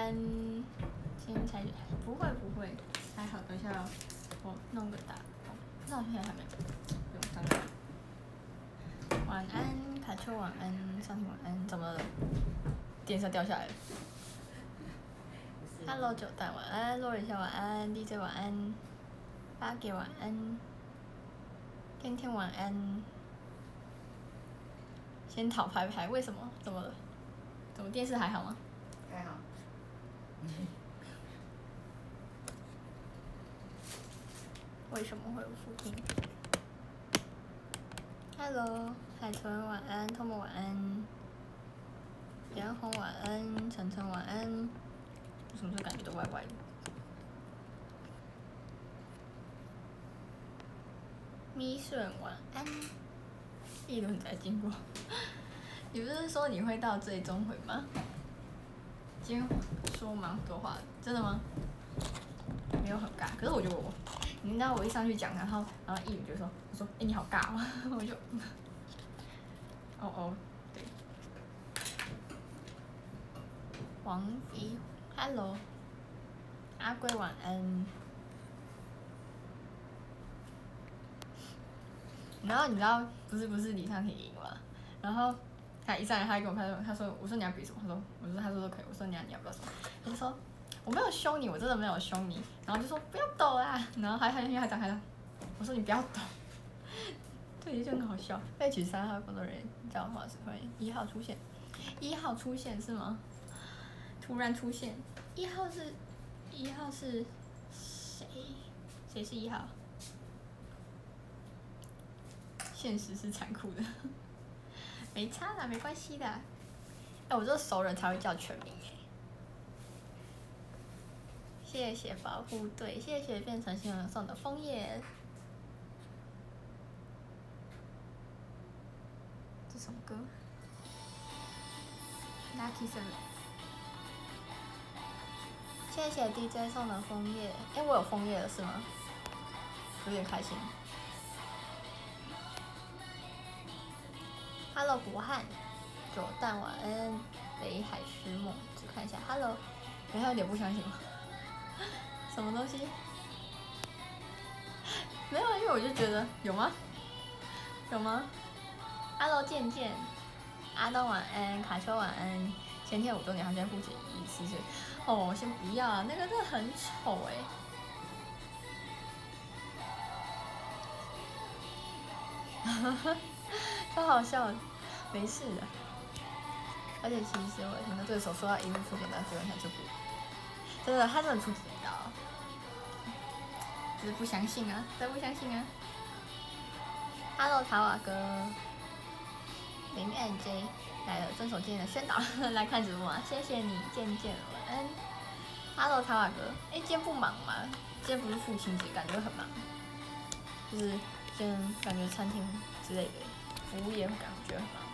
安。今天才不会，还好，等一下我弄个打工。那我现在还没，不用上来。晚安，卡丘晚安，上庭晚安，怎么了？电视掉下来了。Hello， 九蛋晚安，洛瑞夏晚安 ，DJ 晚安，八给晚安，天天晚安。先讨拍拍，为什么？怎么了？怎么电视还好吗？ 还好。 为什么会有副屏 ？Hello， 海豚晚安，托莫晚安，杨红晚安，晨晨晚安。为什么这感觉都歪歪的？咪顺晚安。一轮才经过，你不是说你会到最终回吗？今天说蛮多话的，真的吗？没有很尬，可是我觉得你知道我一上去讲，然后一宇就说，我说你好尬哦，我就，对，王一 ，Hello， 阿龟晚安。然后你知道不是李尚廷赢嘛？然后他一上来，他还跟我拍手，他说：“我说你要比什么？”他说都可以。我说你要不要什么？他就说我没有凶你，我真的没有凶你。然后就说不要抖啦。然后因为他讲开了，我说你不要抖。对，就很好笑。被取3号工作人员叫话是会1号出现，1号出现是吗？突然出现1号是谁？谁是1号？现实是残酷的，没差啦，没关系的。我这熟人才会叫全名哎。谢谢保护队，谢谢变成新人送的枫叶。这什么歌 ？Lucky 7。谢谢 DJ 送的枫叶，我有枫叶了是吗？有点开心。Hello， 国汉，九蛋晚安，北海诗梦，只看一下 Hello， 你还有点不相信吗？什么东西？没有，因为我就觉得有吗？Hello， 健健，阿东晚安，卡丘晚安，前天5周年，他现在不止1岁。哦，先不要啊，那个真的很丑超好笑的。没事的，而且其实我听到对手说要一路出剪刀，结果他就不，真的，他真的出剪刀，只是不相信啊，再不相信啊。Hello， 塔瓦哥，林 NJ 来了，遵守今天的宣导，来看直播啊，谢谢你，渐渐晚安。Hello， 塔瓦哥，今天不忙吗？今天不是父亲节，感觉很忙，就是今天感觉餐厅之类的服务业感觉很忙。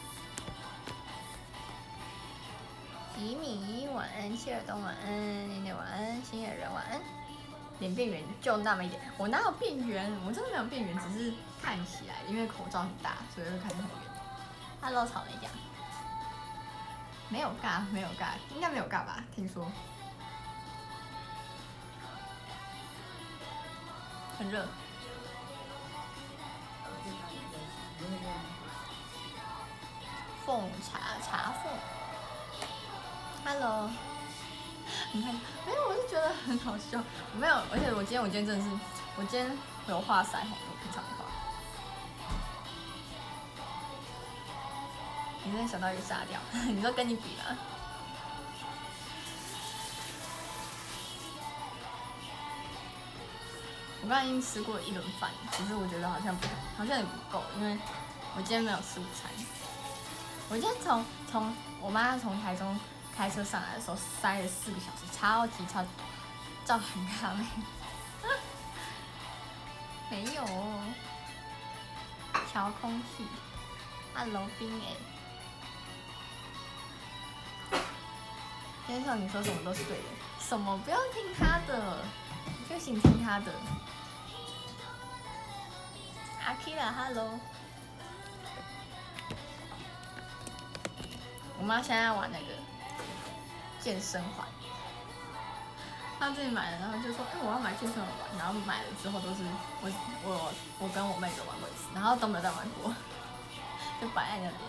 吉米晚安，谢尔东晚安，妮妮晚安，新野人晚安。脸变圆就那么一点，我哪有变圆？我真的没有变圆，只是看起来因为口罩很大，所以会看起来很圆。Hello， 草莓酱，没有尬，应该没有尬吧？听说很热。凤茶凤。Hello， 你看，没有，我是觉得很好笑。我没有，而且我今天真的是，我今天有画腮红，我平常没画。你真的想到一个炸掉，你说跟你比吗？我刚才已经吃过1轮饭，只是我觉得好像也不够，因为我今天没有吃午餐。我今天从我妈从台中开车上来的时候塞了4个小时，超级照很卡妹。没有调空气。Hello， 冰今天少女说什么都是对的，什么不要听他的，就请听他的。阿 Kira，Hello。我妈现在要玩那个健身环。他自己买了，然后就说：“哎、我要买健身环。”然后买了之后都是我跟我妹都玩过一次，然后都没有再玩过，就摆在那边。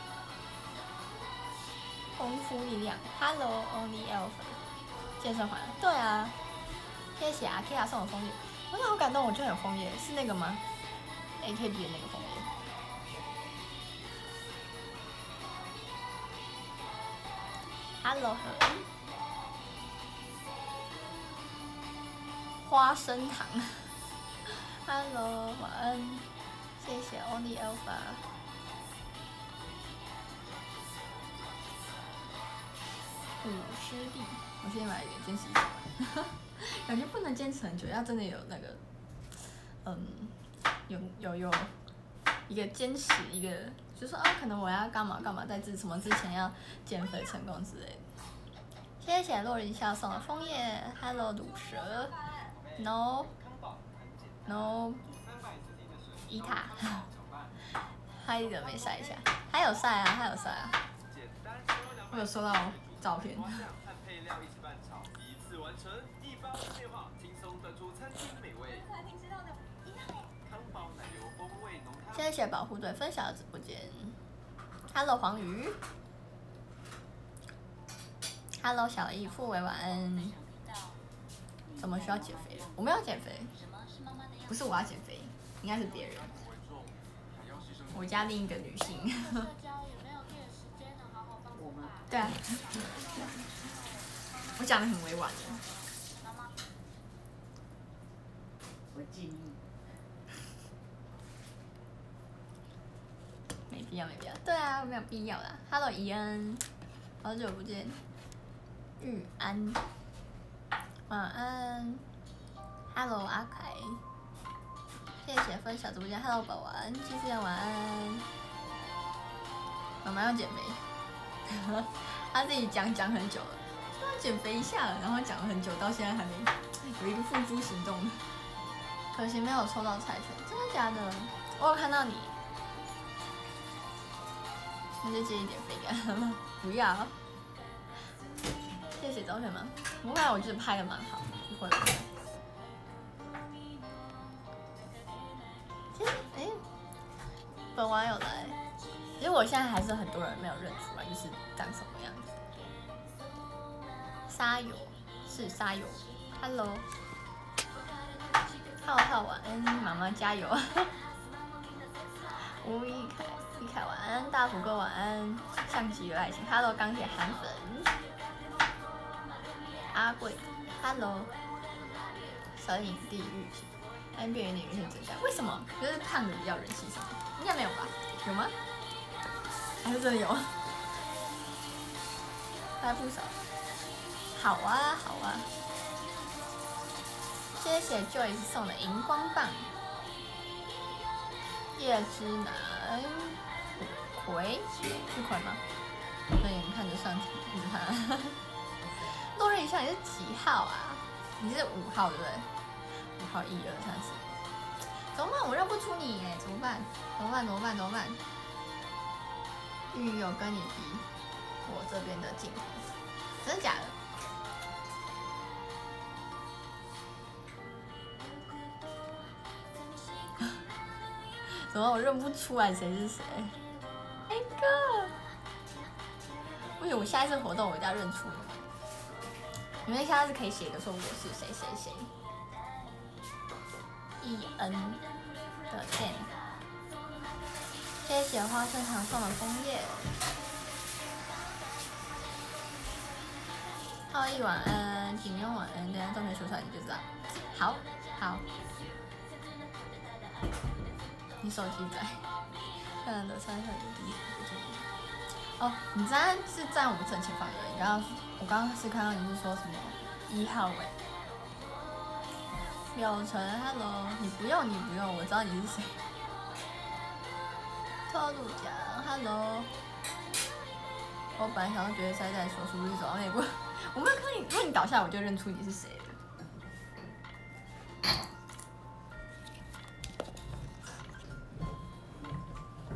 功夫力量 ，Hello Only Elephant， 健身环，对啊，谢谢啊 ，Kira 送我枫叶，真的好感动，我居然有枫叶，是那个吗 ？AKB 的那个枫叶。Hello 何恩，花生糖。Hello 晚安，谢谢 Only Alpha。五师弟，我现在买了一个坚持1晚，感觉不能坚持很久，要真的有那个，有一个坚持一个，就说可能我要干嘛干嘛，在什么之前要减肥成功之类的。谢谢洛林笑送的枫叶 ，Hello 卤蛇 ，No， 伊塔，他一直没晒一下，他有晒啊，他有晒啊，我有收到照片。谢谢保护队分享的直播间 ，Hello 黄鱼 ，Hello 小易付伟晚安。怎么需要减肥？我没有减肥，不是我要减肥，应该是别人。我家另一个女性。对啊，我讲的很委婉的。 我建议。 没必要，没必要。对啊，没有必要啦。Hello 怡恩，好久不见。玉安，晚安。Hello 阿凯，谢谢分享直播间。Hello 宝晚安，继续晚安。妈妈要减肥，她自己讲很久了，说要减肥一下了，然后讲了很久，到现在还没有一个付诸行动。可惜没有抽到彩券，真的假的？我有看到你。那就借一点肥给他吗？不要。谢谢照片吗？不会，我觉得拍的蛮好，不会。其实，本网友来，其实我现在还是很多人没有认出来，就是长什么样子。沙友是沙友 ，Hello， 浩晚安，妈妈加油。吴亦凯。一凯晚安，大福哥晚安，像极了爱情。Hello 钢铁韩粉，阿贵 ，Hello， 蛇影地狱，NBA 有点人气增加，为什么？就是胖的比较人气什么？应该没有吧？有吗？还是真的有？还不少。好啊，好啊。谢谢 Joyce 送的荧光棒。叶之南。葵是葵吗？对，你看着上去，一直看。洛瑞一下，你是几号啊？你是5号对不对？5号1、2、3、4。怎么办？我认不出你耶，怎么办？玉有跟你比我这边的镜头，真的假的？怎么我认不出来谁是谁？哎哥，不行，我下一次活动我一定要认出你们。下次可以写的说我是谁谁谁。EN 的 N， 谢谢花生糖送的枫叶。浩毅晚安，景庸晚安，等下照片说出来你就知道。好，好。你手机在，看了参赛的第一哦，你站是站我正前方的，然后我刚刚是看到你是说什么1号位，柳橙 ，Hello， 你不用，我知道你是谁。透露奖 ，Hello， 我本来想要决赛再说，是不是走到那一步？我没有看你，如果你倒下，我就认出你是谁了。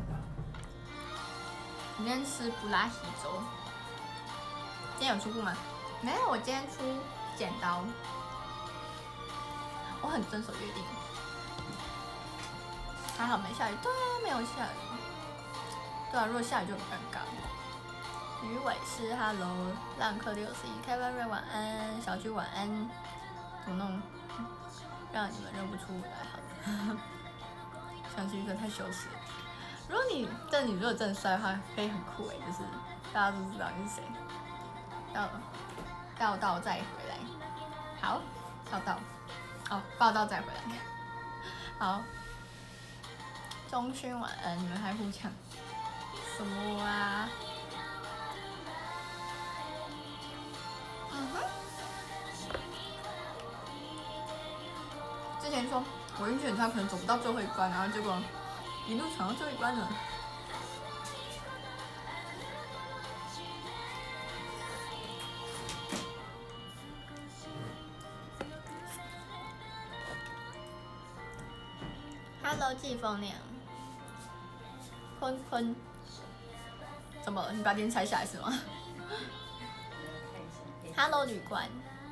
今天吃布拉提粥，今天有出库吗？ 没有，我今天出剪刀，我很遵守约定。还好没下雨，对啊，没有下雨。对啊，如果下雨就很尴尬。鱼尾是 Hello， 浪客61，开班瑞晚安，小菊晚安。怎么弄？让你们认不出来好了。想起一个太羞耻了。如果你如果真的帅的话，可以很酷哎，就是大家都知道你是谁。报道再回来。好，报道。哦，报道再回来。好。中勋晚安，你们还互抢什么啊？之前说我运气很差，可能走不到最后一关，然后结果一路闯到最后一关了。Hello， 季风亮。坤，怎么了？你把脸拆下来是吗？Hello， 旅馆。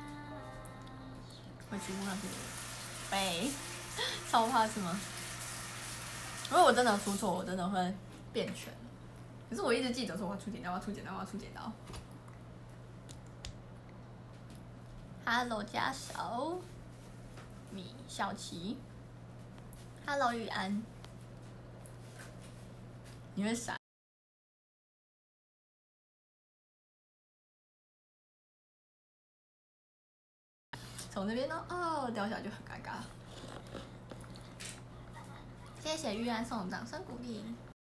回去问那边。喂，超怕是吗？如果我真的出错，我真的会变全。可是我一直记得说我要出剪刀，我要出剪刀，我要出剪刀。Hello， 家少。米小琪。Hello， 玉安。你会傻？从这边呢，哦，掉下来就很尴尬。谢谢玉安送的掌声鼓励。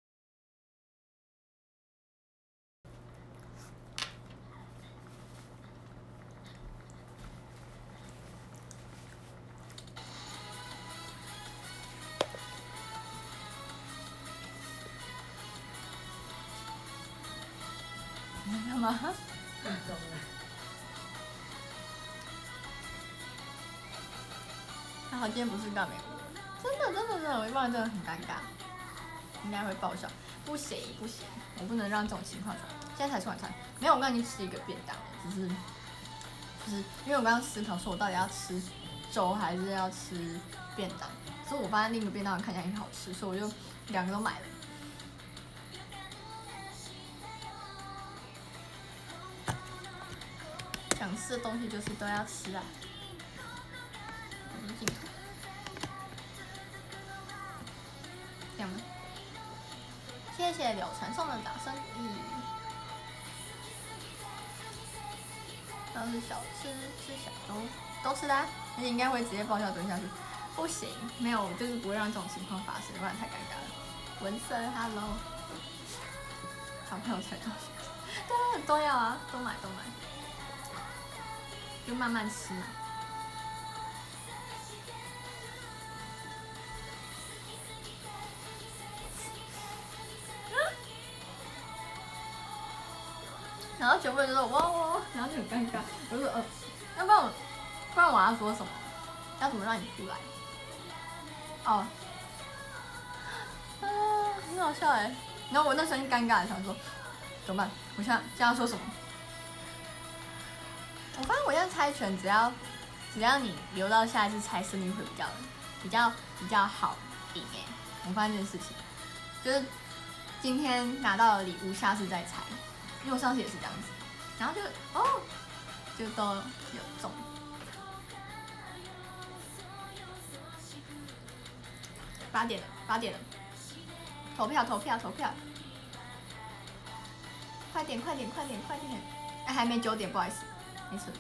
你干嘛？ 运动了。 还好今天不是大美舞，真的，我一般真的很尴尬，应该会爆笑。不行，我不能让这种情况出来。现在才吃晚餐，没有，我刚刚已经吃一个便当了，就是因为我刚刚思考说我到底要吃粥还是要吃便当，所以我发现另一个便当看起来很好吃，所以我就两个都买了。想吃的东西就是都要吃啊。镜头。这样吗？谢谢柳橙送的掌声鼓励。要是小吃小粥都吃的、啊，而且应该会直接爆笑蹲下去。不行，没有，就是不会让这种情况发生，不然太尴尬了。文森 ，Hello， 小朋友才东西，对，都要啊，都买，就慢慢吃嘛。然后全部人就说哇，然后就很尴尬。我就说要不然我要说什么？要怎么让你出来？哦，很好笑哎。然后我那时候很尴尬的想说怎么办？我现在要说什么？我发现我现在猜拳，只要你留到下一次猜，胜率会比较好赢哎。我发现这件事情，就是今天拿到了礼物，下次再猜。因为我上次也是这样子，然后就都有中。8点了，投票！快点！哎，还没9点，不好意思，没事。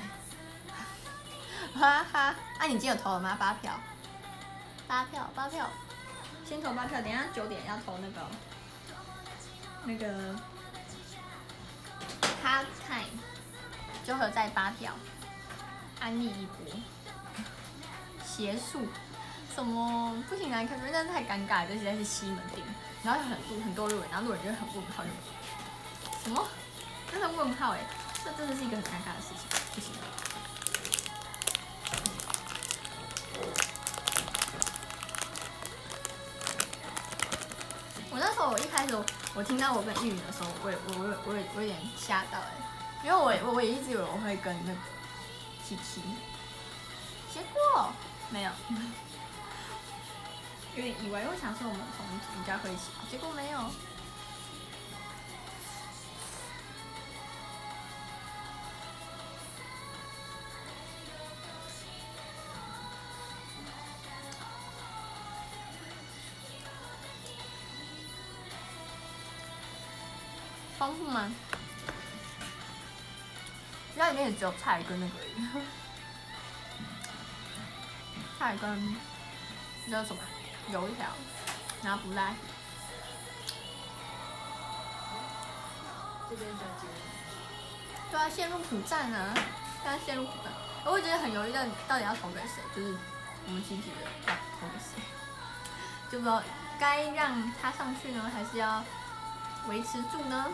哈哈，你今天有投了吗？8票，先投8票，等一下9点要投那个。Hard time 就合在8票，安利一波。邪术什么不行来看，因为真的太尴尬了，这实在是西门町，然后有很多路人，然后路人就会很问号，什么？真的问号哎，这真的是一个很尴尬的事情，不行。我那时候一开始我听到我跟玉云的时候，我有点吓到哎， 因为我也一直以为我会跟那个七七，结果没有，有点意外，因为我想说我们同一组应该会一起，结果没有。丰富吗？家里面也只有菜跟那个而已，菜跟那个什么油条，然后不辣。 这边再接。 对啊，陷入苦战啊！现在陷入苦战，我觉得很犹豫，到底要投给谁？就是我们集体的要投给谁？就不知道该让他上去呢，还是要维持住呢？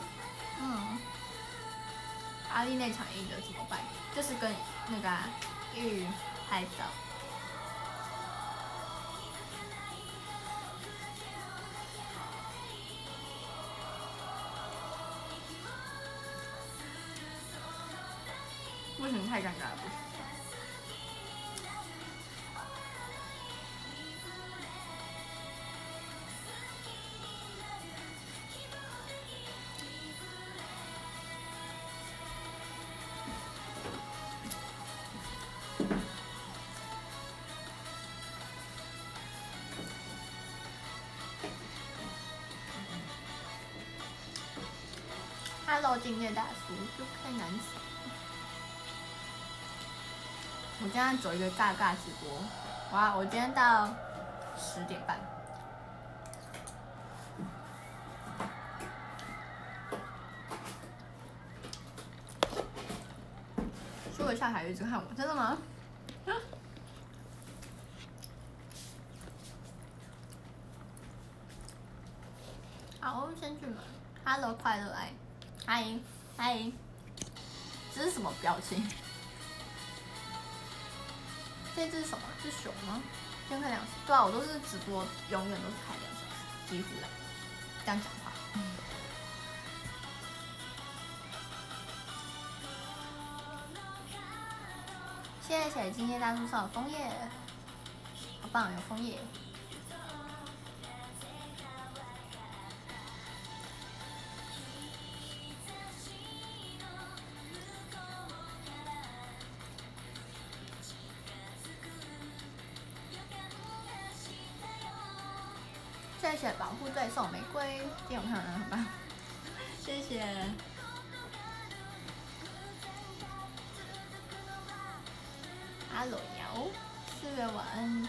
阿丽那场赢的怎么办？就是跟那个玉拍照。不行，太尴尬了，不行。Hello， 敬业大叔，就太难死。我今天走一个尬尬直播，哇！我今天到10点半。说一下还一直看我，真的吗？好，先去买。Hello， 快乐爱，嗨嗨，这是什么表情？这只是什么？是熊吗？先看2小时。对啊，我都是直播，永远都是开2小时，几乎啦。这样讲话。谢谢今天大叔送的枫叶，好棒，有枫叶。谢谢保护队送玫瑰，今天我看到很棒，谢谢。阿罗瑶，4月晚安。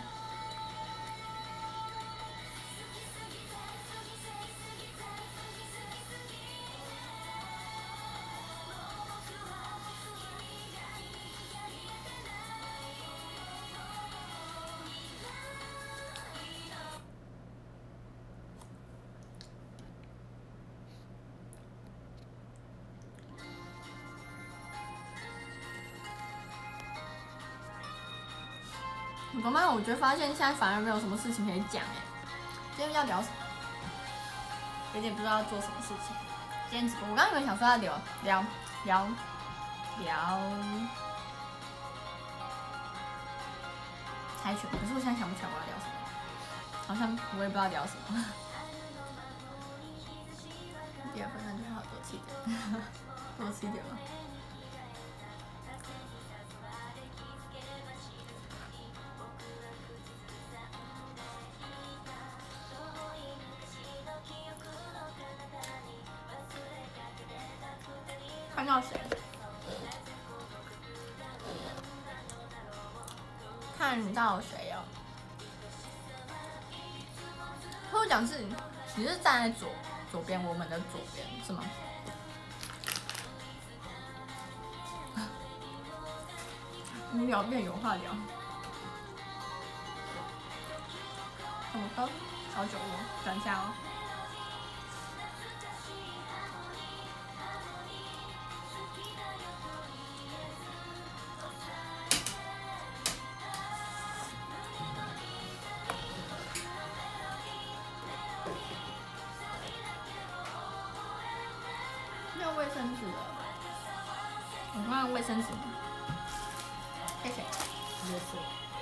怎么办？我觉得发现现在反而没有什么事情可以讲哎。今天要聊什么？有点不知道要做什么事情。今天直播，我刚刚原本想说要聊猜拳，可是我现在想不起来我要聊什么，好像我也不知道聊什么。第2份那就好多7点，多7点了。看到谁？看到谁哦？和我讲是，你是站在左边，我们的左边是吗？无聊变有话聊。怎么喝？小酒窝，等一下哦。没有卫生纸了。 用卫生纸吗？谢谢。 也是。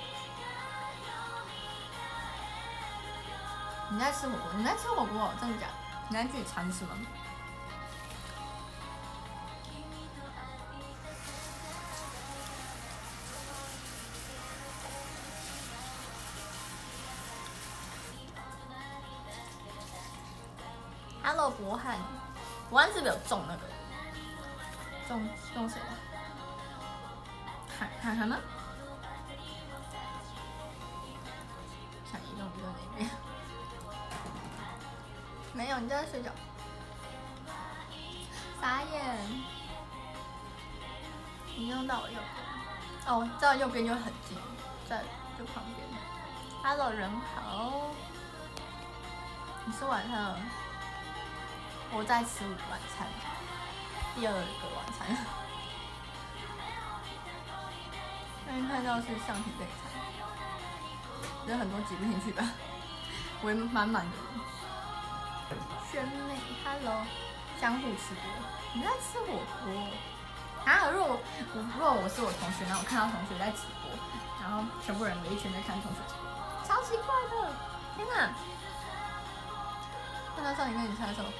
你在吃火锅？你在吃火锅？真的假的？你在自己尝试吗？Hello， 博翰，博翰是不是有中那个？中谁的？喊吗？想移动那边。没有，你在睡觉。傻眼。你用到我右边。哦，在右边就很近，在就旁边。Hello， 人好。你吃晚餐了？我在吃晚餐，第二个晚餐。刚看到是橡皮备餐，有很多挤不进去吧？围满满的。轩妹 ，Hello， 相互吃播，你在吃火锅啊？如果我是我同学，然后我看到同学在直播，然后全部人围一圈在看同学直播，超奇怪的，天哪！看到上一个你猜的时候。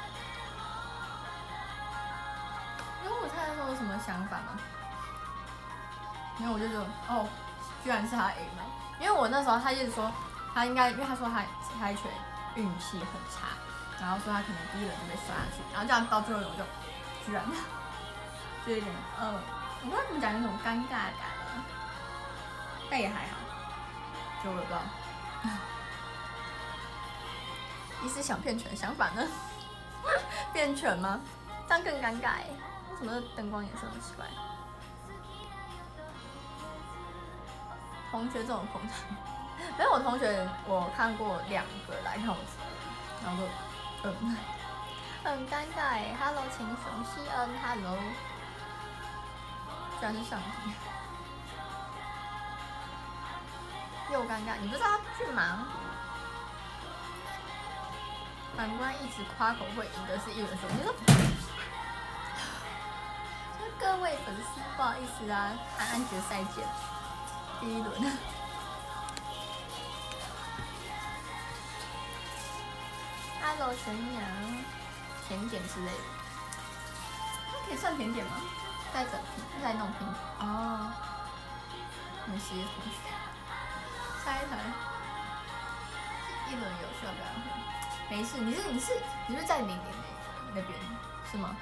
因为我猜的时候有什么想法吗？因为我就觉得，哦，居然是他赢了。因为我那时候他一直说他应该，因为他说他猜拳运气很差，然后说他可能第一轮就被刷下去，然后这样到最后我就居然就有点我不知道怎么讲，有种尴尬感了，但也还好，就我也不知道。一时想骗拳的想法呢？变拳吗？这样更尴尬哎。为什么灯光颜色那么奇怪？同学这种捧场，没有我同学我看过2个来看我直播，然后就很尴尬哎。Hello， 秦雄熙恩 ，Hello， 居然是上帝，又尴尬，你不知道去忙。反观一直夸口会赢的是一轮手，你说。各位粉丝，不好意思啊，安安决赛见，第一轮。Hello， 全娘，甜点之类的，它可以算甜点吗？再整瓶，再弄瓶哦。没事，同学，下一台，一轮有需要表演会，没事，你是在明年那边是吗？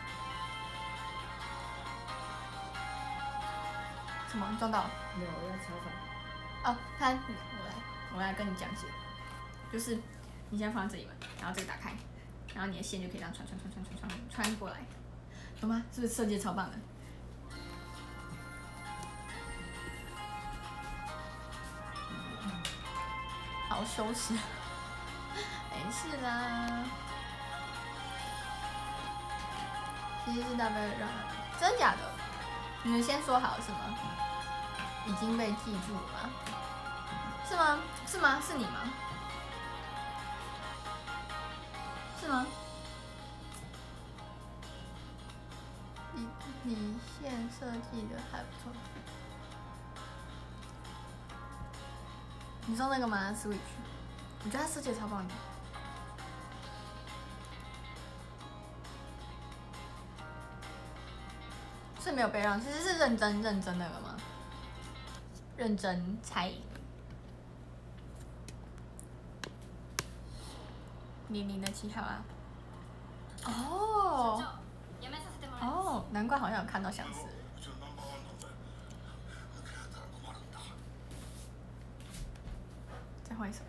什么撞到？ 没有，我在采访。哦，我来跟你讲解，就是你先放在这里嘛，然后这个打开，然后你的线就可以这样穿过来，懂吗？是不是设计超棒的？好羞耻，没事啦。其实是大概让真假的，你们先说好是吗？已经被记住了吗？是吗？是吗？是你吗？是吗？底线设计的还不错。你说那个吗 ？Switch， 我觉得它设计超棒的。是没有被让，其实是认真那个吗？认真猜。00的7号啊。哦。哦，难怪好像有看到相似。再换一首。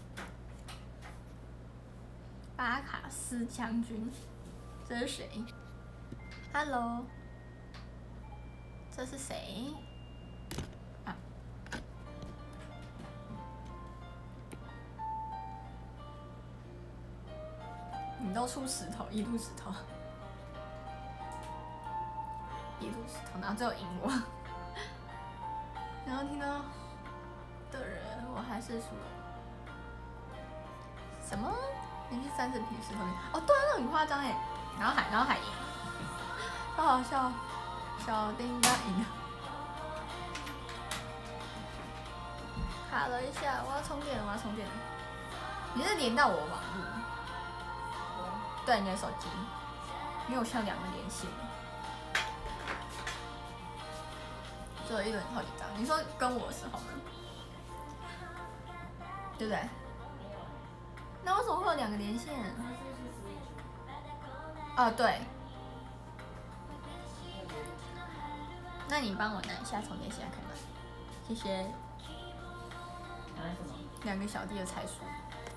巴卡斯将军，这是谁 ？Hello， 这是谁？啊。你都出石头，一路石头，一路石头，然后最后赢我，然后听到的人，我还是输了。什么？连续30瓶石头哦，对啊，那很夸张哎，然后还赢，超好笑。 小叮当赢了。卡了一下，我要充电了，我要充电了。你是连到我网络？对，你的手机，因为我需要2个连线。做了一轮好紧张。你说跟我的时候呢？对不对？那为什么会有2个连线？哦，对。那你帮我拿一下充电线，可以吗？谢谢。 拿什么 2个小弟的财数。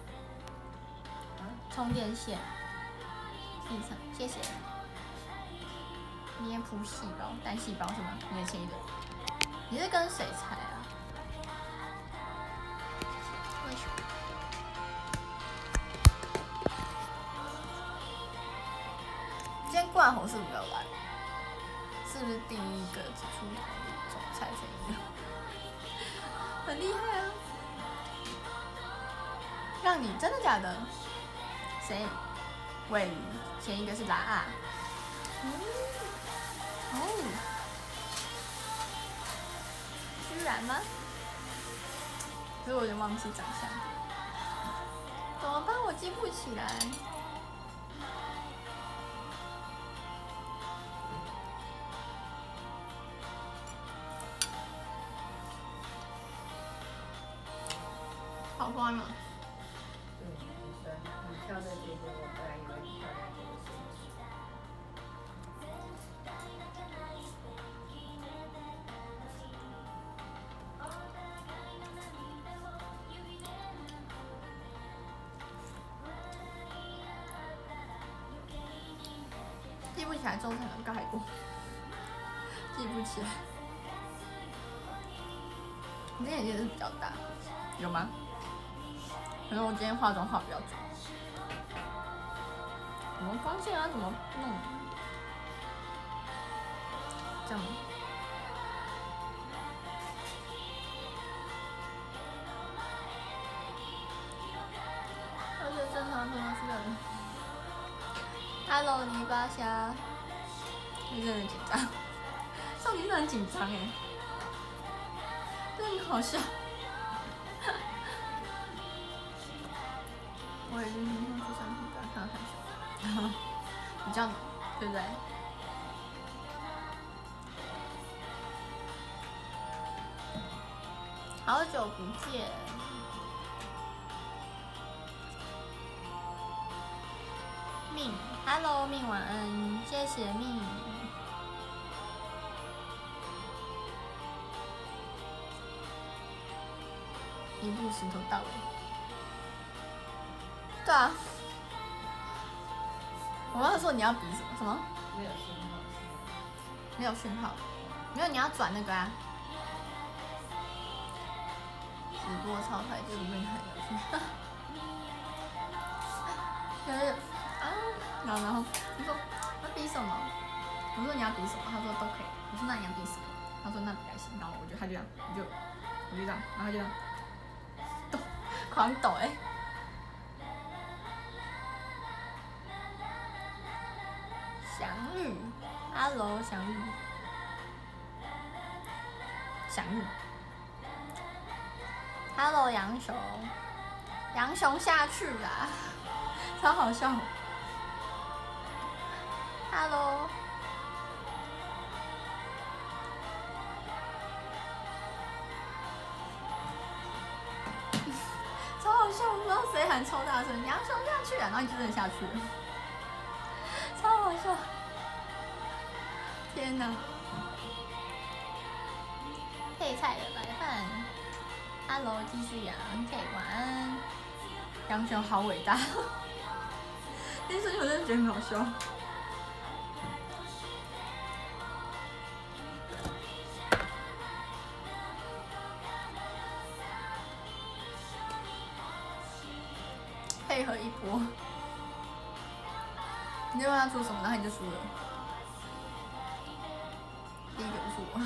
充电线。地上，谢谢。捏铺细胞，单细胞是吗？你的前一个。你是跟谁猜啊？为什么？今天冠宏是不是没有来？是不是第一个指出头的总裁选一个？很厉害啊！让你真的假的？谁？尾鱼，前一个是拉啊。哦，居然吗？可是我有点忘记长相，怎么办？我记不起来。好荒谬！ 对，你跳的结果，我本来以为你跳在这个身上。 记不起来周才能盖过，记不起来。你今天眼睛是比较大，有吗？可能我今天化妆化比较久。怎么光线啊？怎么弄？这样吗？而且正常可能是人。Hello， 泥巴虾。你真的很紧张，少女真的很紧张哎，真的很好笑。我已经明天去上课，看到看秀，比较浓，对不对？好久不见，命 ，Hello， 命晚安，谢谢命。一步石头到位。对啊，我刚才说你要比什么？什么？ 没有信号。 没有讯号，没有，你要转那个啊。直播超快，这里面很有趣。就是啊，然后他说要比什么？我说你要比什么？他说都可以。我说那你要比什么？他说那比还行。然后他就这样，我就这样，然后他就这样抖，狂抖哎、欸。祥玉 ，Hello， 祥玉，祥玉 ，Hello， 杨雄，杨雄下去啦，超好笑 ，Hello， 超好笑，我不知道谁喊超大声，杨雄下去啊，然后你就真的下去了。超好笑！天哪！配菜的白饭 ，Hello， 鸡翅羊 ，K， 晚安。杨雄好伟大，那瞬间我真的觉得很好笑。配合一波。你就问他出什么，然后你就输了。第一个就是我。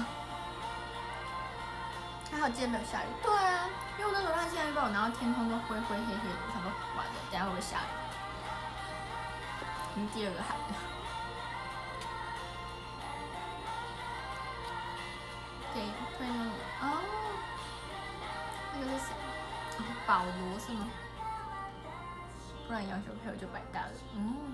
还好今天没有下雨。对啊，因为我那时候看气象预报，然后天空都灰灰黑黑的，我想说完了，等下会不会下雨？第二个海的。 保罗是吗？不然杨修配我就白搭了。嗯。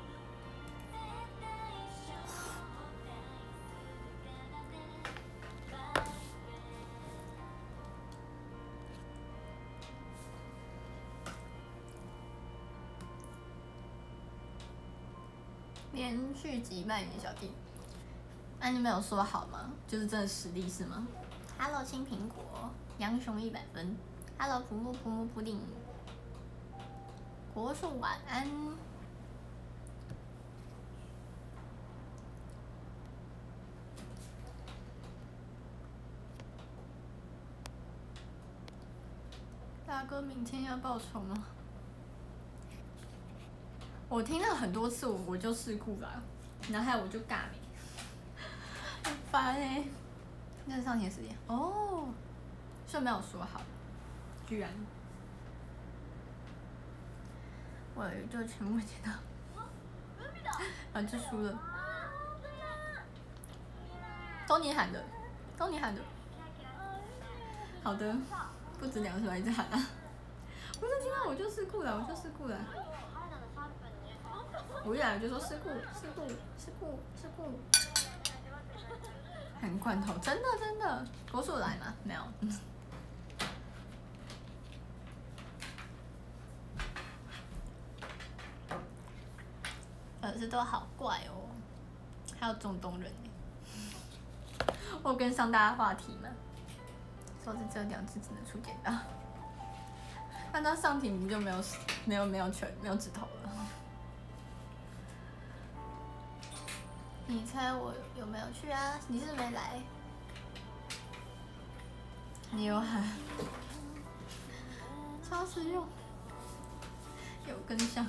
连续击败你小弟，你没有说好吗？就是真的实力是吗 ？Hello， 青苹果，杨雄100分。Hello， 普木布丁，国树晚安。大哥，明天要报仇吗？我听了很多次，我就事故了，然后还有我就尬没，很烦哎。那是上天时间哦，是没有说好，居然，我就全部接到，就输了。都你喊的，都你喊的。好的，不止2次，一直喊啊。不是，今晚我就事故了，我就事故了。我一来就说事故，喊罐头，真的，国术来吗？没有。粉丝都好怪哦，还有中东人耶。我跟上大家话题嘛，说是只有2只只能出剪刀，但他上题不就没有指头了？你猜我有没有去啊？你是没来，你有喊，超实用，有跟上。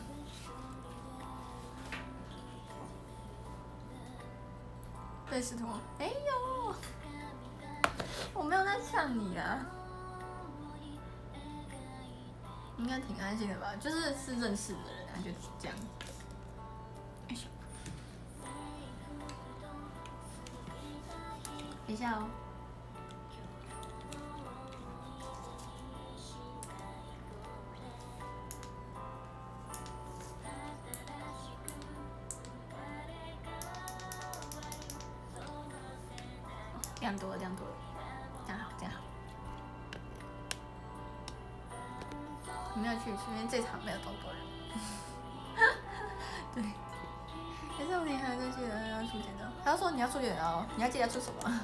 被石头，哎呦，我没有在呛你啊，应该挺安心的吧？就是认识的人啊，就这样。等一下哦。亮多了，这样好，这样好。没有去，因为这场没有这么多人。对。但是你还在记得要出剪刀，他说你要出剪刀，你还记得要出什么？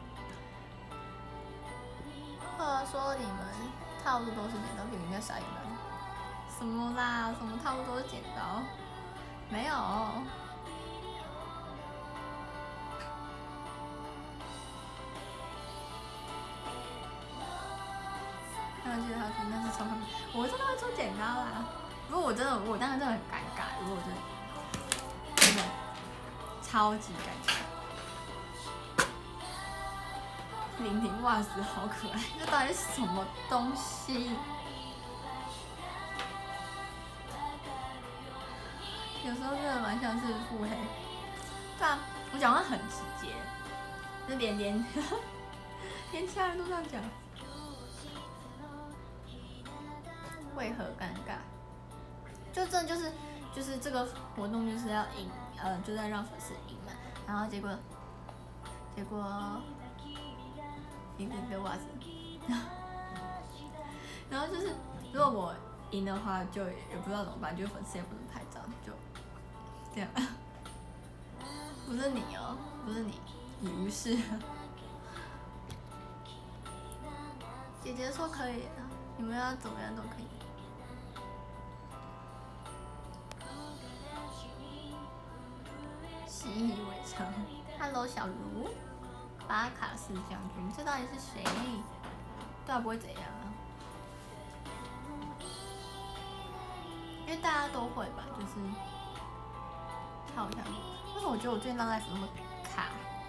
话说你们套路都是剪刀，比人家傻眼了。什么啦？什么套路都是剪刀？没有。记得他说那是超后面，我真的会出剪刀啦。如果我当然真的很尴尬，如果真的超级尴尬。玲玲袜子好可爱，这到底是什么东西？有时候真的蛮像是腹黑。对啊，我讲话很直接，就连其他人都这样讲。为何尴尬？就这就是这个活动就是要赢，就在让粉丝赢嘛。然后结果玲玲的袜子，然后就是如果我赢的话，就也不知道怎么办，就粉丝也不能拍照，就这样。不是你哦，不是你，于是姐姐说可以，你们要怎么样都可以。习以为常。Hello， 小卢，巴卡斯将军，这到底是谁？对啊，不会怎样啊，因为大家都会吧，就是套一下。为什么我觉得我最近浪 life 那么卡？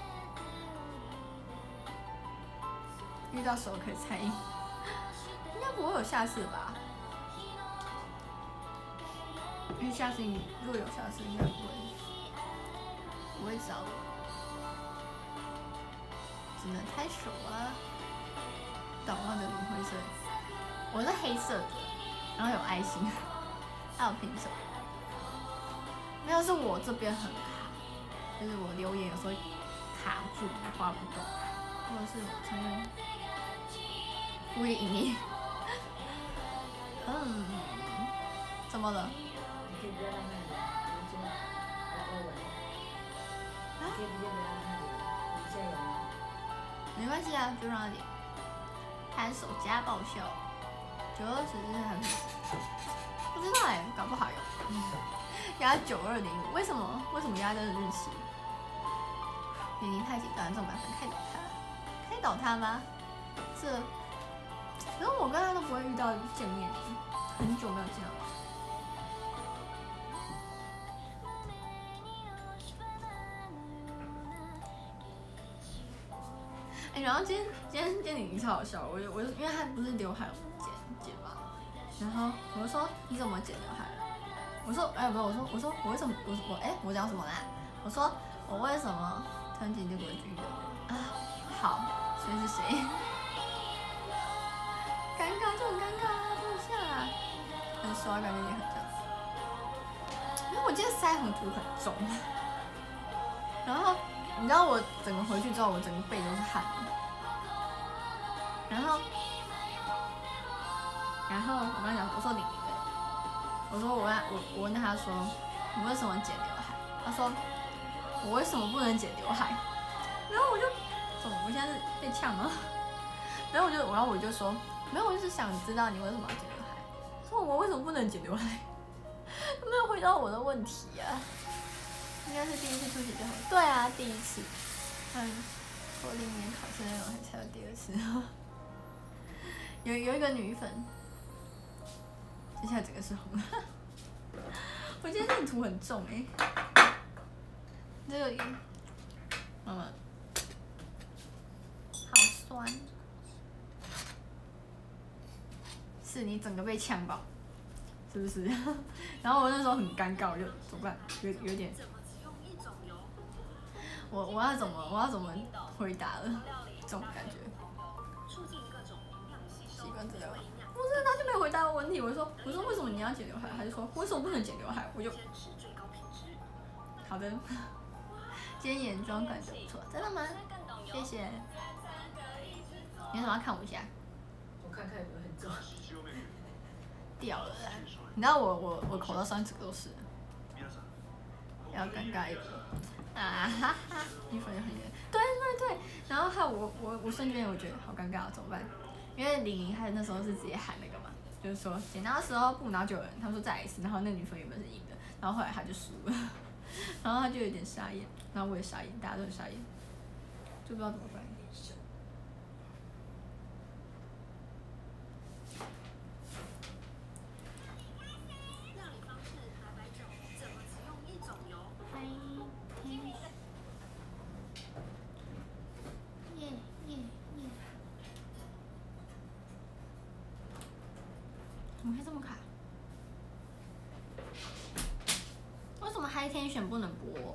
遇到手可以猜，应该不会有下次吧？因为下次如果有下次，应该不会找我，只能猜手啊。岛忘的轮回色， 我是黑色的，然后有爱心，还有拼手。没有，是我这边很卡，就是我留言有时候卡住，画不动，或者是我承认故意隐匿。怎么了？ 你可以不要让他留，你先来欧文。你可以直接不要让他留，你现在有吗？ 没关系啊，就让他点。看手加爆笑，92只是还没死，不知道哎、搞不好有。压9205，为什么？为什么压这个日期？年龄太紧张，这种版本开倒他，开倒他吗？这，可是我跟他都不会遇到见面，很久没有见到他。然后今天李宁超好笑，我就因为他不是刘海有剪嘛，然后我就说你怎么剪刘海了？我说不是，我说我为什么我讲什么啦？我说我为什么团体结果剧的啊？好，所以是谁？尴尬就很尴尬啊，不一下啊，很刷，感觉也很这样。因为我今天腮红涂很重，然后你知道我整个回去之后，我整个背都是汗。然后我跟他讲，我说你，我说我问他说你为什么剪刘海？他说我为什么不能剪刘海？然后我就怎么我现在是被呛吗？然后我就说没有，我就是想知道你为什么要剪刘海。说我为什么不能剪刘海？他没有回答我的问题啊。应该是第一次出席最后，对啊，第一次。我0年考试那种还才有第2次。有一个女粉，接下来整个是红的。我今天这涂很重这个好酸，是你整个被呛爆，是不是？然后我那时候很尴尬，我就怎么办？有点，我要怎么回答了？这种感觉。习惯治疗。不是，他就没回答我问题。我说为什么你要剪刘海？他就说为什么不能剪刘海？我就好的。今天眼妆感觉不错，真的吗？谢谢。你为什么要看我一下？ 我看看有没有很重。 掉了啦！你知道我口罩上整个都是，要尴尬一点啊哈哈！女粉就很远，对。然后还有我瞬间我觉得好尴尬，怎么办？因为00他那时候是直接喊那个嘛，就是说剪刀的时候不，然后就有人他们说再来一次，然后那女粉原本是赢的，然后后来他就输了，然后他就有点傻眼，然后我也傻眼，大家都很傻眼，就不知道怎么办。怎么会这么卡？为什么嗨天选不能播？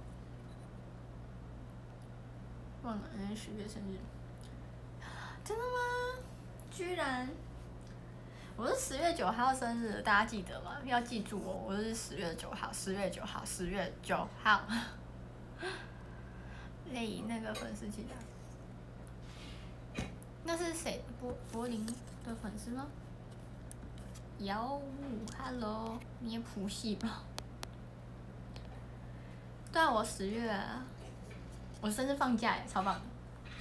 忘了，人家10月生日。真的吗？居然！我是10月9号生日，大家记得吗？要记住哦，我是10月9号，10月9号，10月9号。类那个粉丝记得。那是谁？柏林的粉丝吗？哟 ，Hello， 你也谱系吧？对啊，我10月啊，我生日放假耶，超棒的。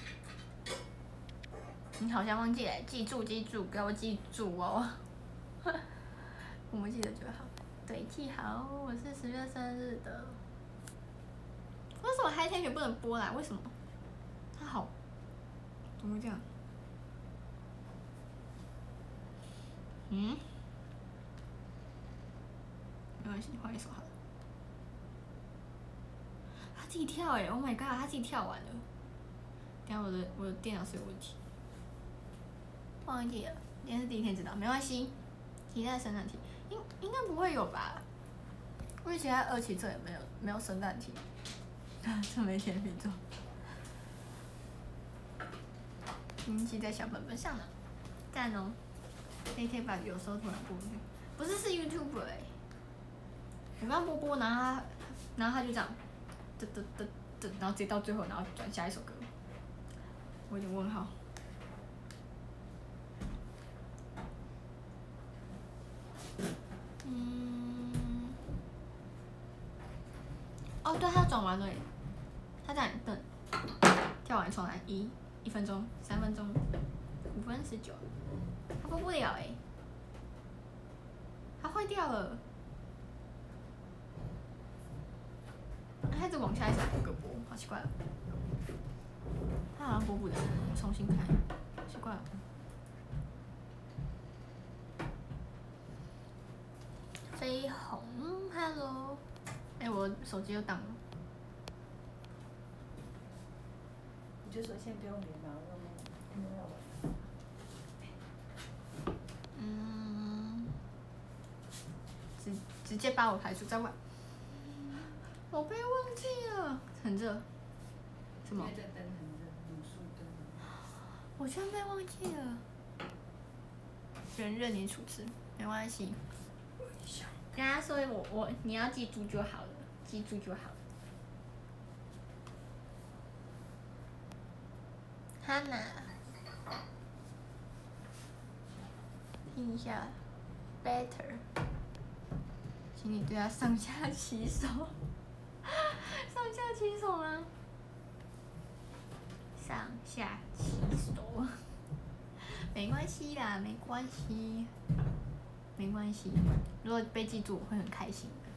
你好像忘记了，记住，给我记住哦。我们记得就好。对，记好，我是10月生日的。为什么嗨天选不能播啦？为什么？他好，怎么会这样？没关系，换一首好了。他自己跳哎 ，Oh my god， 他自己跳完了。等下我的电脑是有问题，忘记了，今天是第1天知道，没关系。期待圣诞题，应该不会有吧？因为其他2期这也没有圣诞题，这没天秤座。日记在小本本上呢，赞哦。 KKBOX 有时候突然播，不是是 YouTube 哎、我刚播，然后他就这样，然后直接到最后，然后转下一首歌，我有点问号。哦，对，他转完了耶，他这样等，跳完重来1分钟、3分钟、5分19，他播不了哎，他坏掉了，他一直往下一首歌播，好奇怪了，他好像播不了，重新开，奇怪了。飞鸿 ，Hello， 哎，我手机又当了。 你就说先不用连，然后用那个。 直接把我排除在外。我被忘记了，很热。什么？ 因为这灯很热，卤素灯。 我居然被忘记了。任你处置，没关系。跟他说你要记住就好了，记住就好了。哈娜，听一下 ，Better， 请你对他上下其手，上下其手吗？上下其手，没关系啦，没关系，没关系。如果被记住，我会很开心的。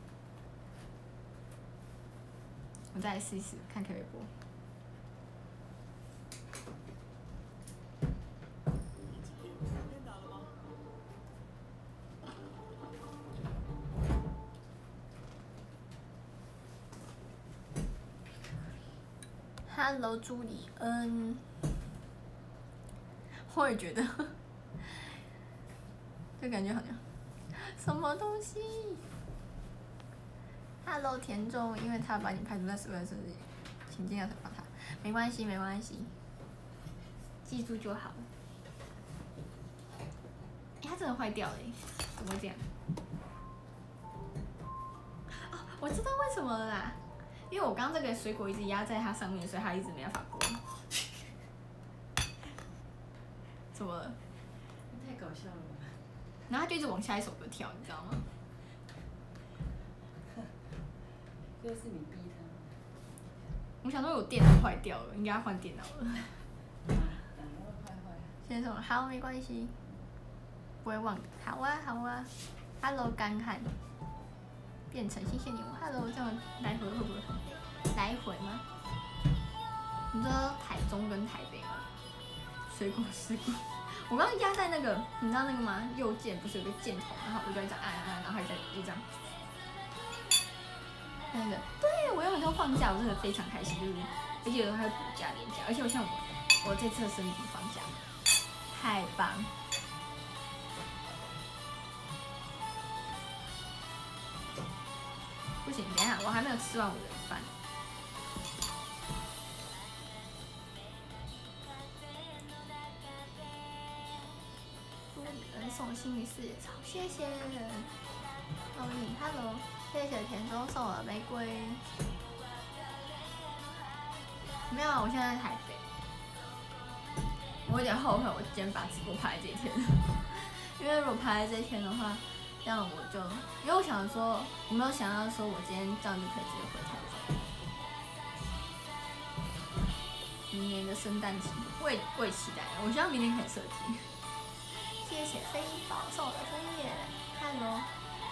我再来试一试，看可不可以播。Hello， 朱莉恩，我也觉得，就感觉好像什么东西。Hello， 田中，因为他把你排除在10位生日，请尽量惩罚他。没关系，没关系，记住就好了。他真的坏掉了，怎么会这样？哦，我知道为什么了啦。因为我刚刚这个水果一直压在它上面，所以它一直没办法播。怎么了？ 太搞笑了吧！ 然后它就一直往下一首歌跳，你知道吗？ 又是你逼他。 我想说我电脑坏掉了，应该要换电脑了。先生，好，没关系，不会忘的。好啊，好啊。Hello， 干旱。变成谢谢你，Hello， 这样来回会不会很累？来回吗？你知道台中跟台北吗？水果事故，我刚刚压在那个，你知道那个吗？右键不是有个箭头，然后我就一直按，然后就这样。那个，对我有很多放假，我真的非常开心，就是，而且有时候还会补假连假，而且像我这次的生日放假，太棒！不行，等一下，我还没有吃完我的饭。朱里恩送幸运4叶草，谢谢。欧影 ，Hello， 谢谢田中送我的玫瑰。没有，我现在在台北。我有点后悔，我今天把直播排在这一天，因为如果排在这一天的话。这样我就，因为我想说，我没有想到说我今天这样就可以直接回台中。明年的圣诞节，我也期待，我希望明年可以设计。谢谢飞宝送我的枫叶 ，Hello。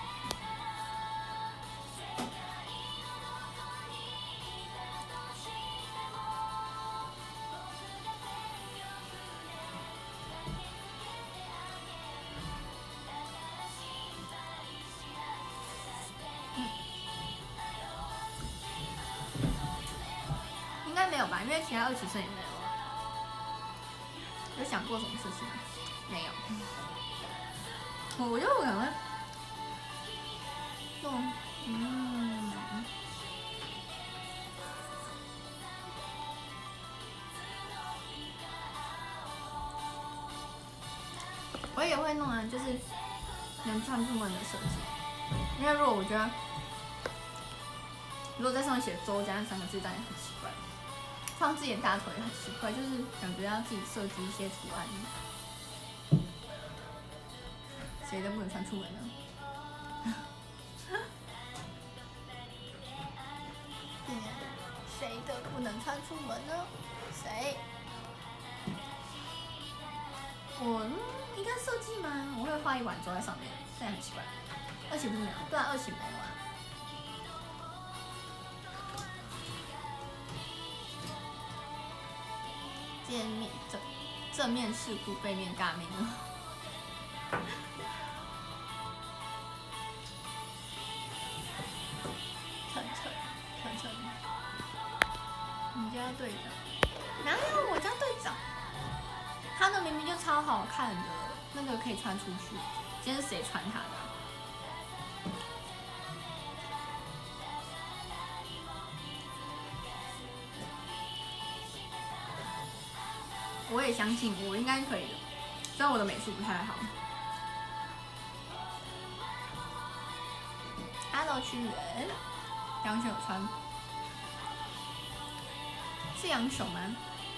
没有吧，因为其他20岁也没有。有想过什么事情？没有。我觉得我可能会弄， 我也会弄啊，就是能穿出门的设计。因为如果我觉得，如果在上面写周家3个字，当然很奇怪。放自己的大腿很奇怪，就是感觉要自己设计一些图案。谁都不能穿出门呢？谁的不能穿出门呢？谁？我应该设计吗？我会画一碗粥在上面，这样很奇怪。二期不是没有？对啊，二期没有啊。正面事故，背面尬面了。晨，你家队长？哪有我家队长？他的明明就超好看的，那个可以穿出去。今天是谁穿他的啊？我也相信我应该可以的，虽然我的美术不太好。Hello， 屈原，杨雄有穿，是杨雄吗？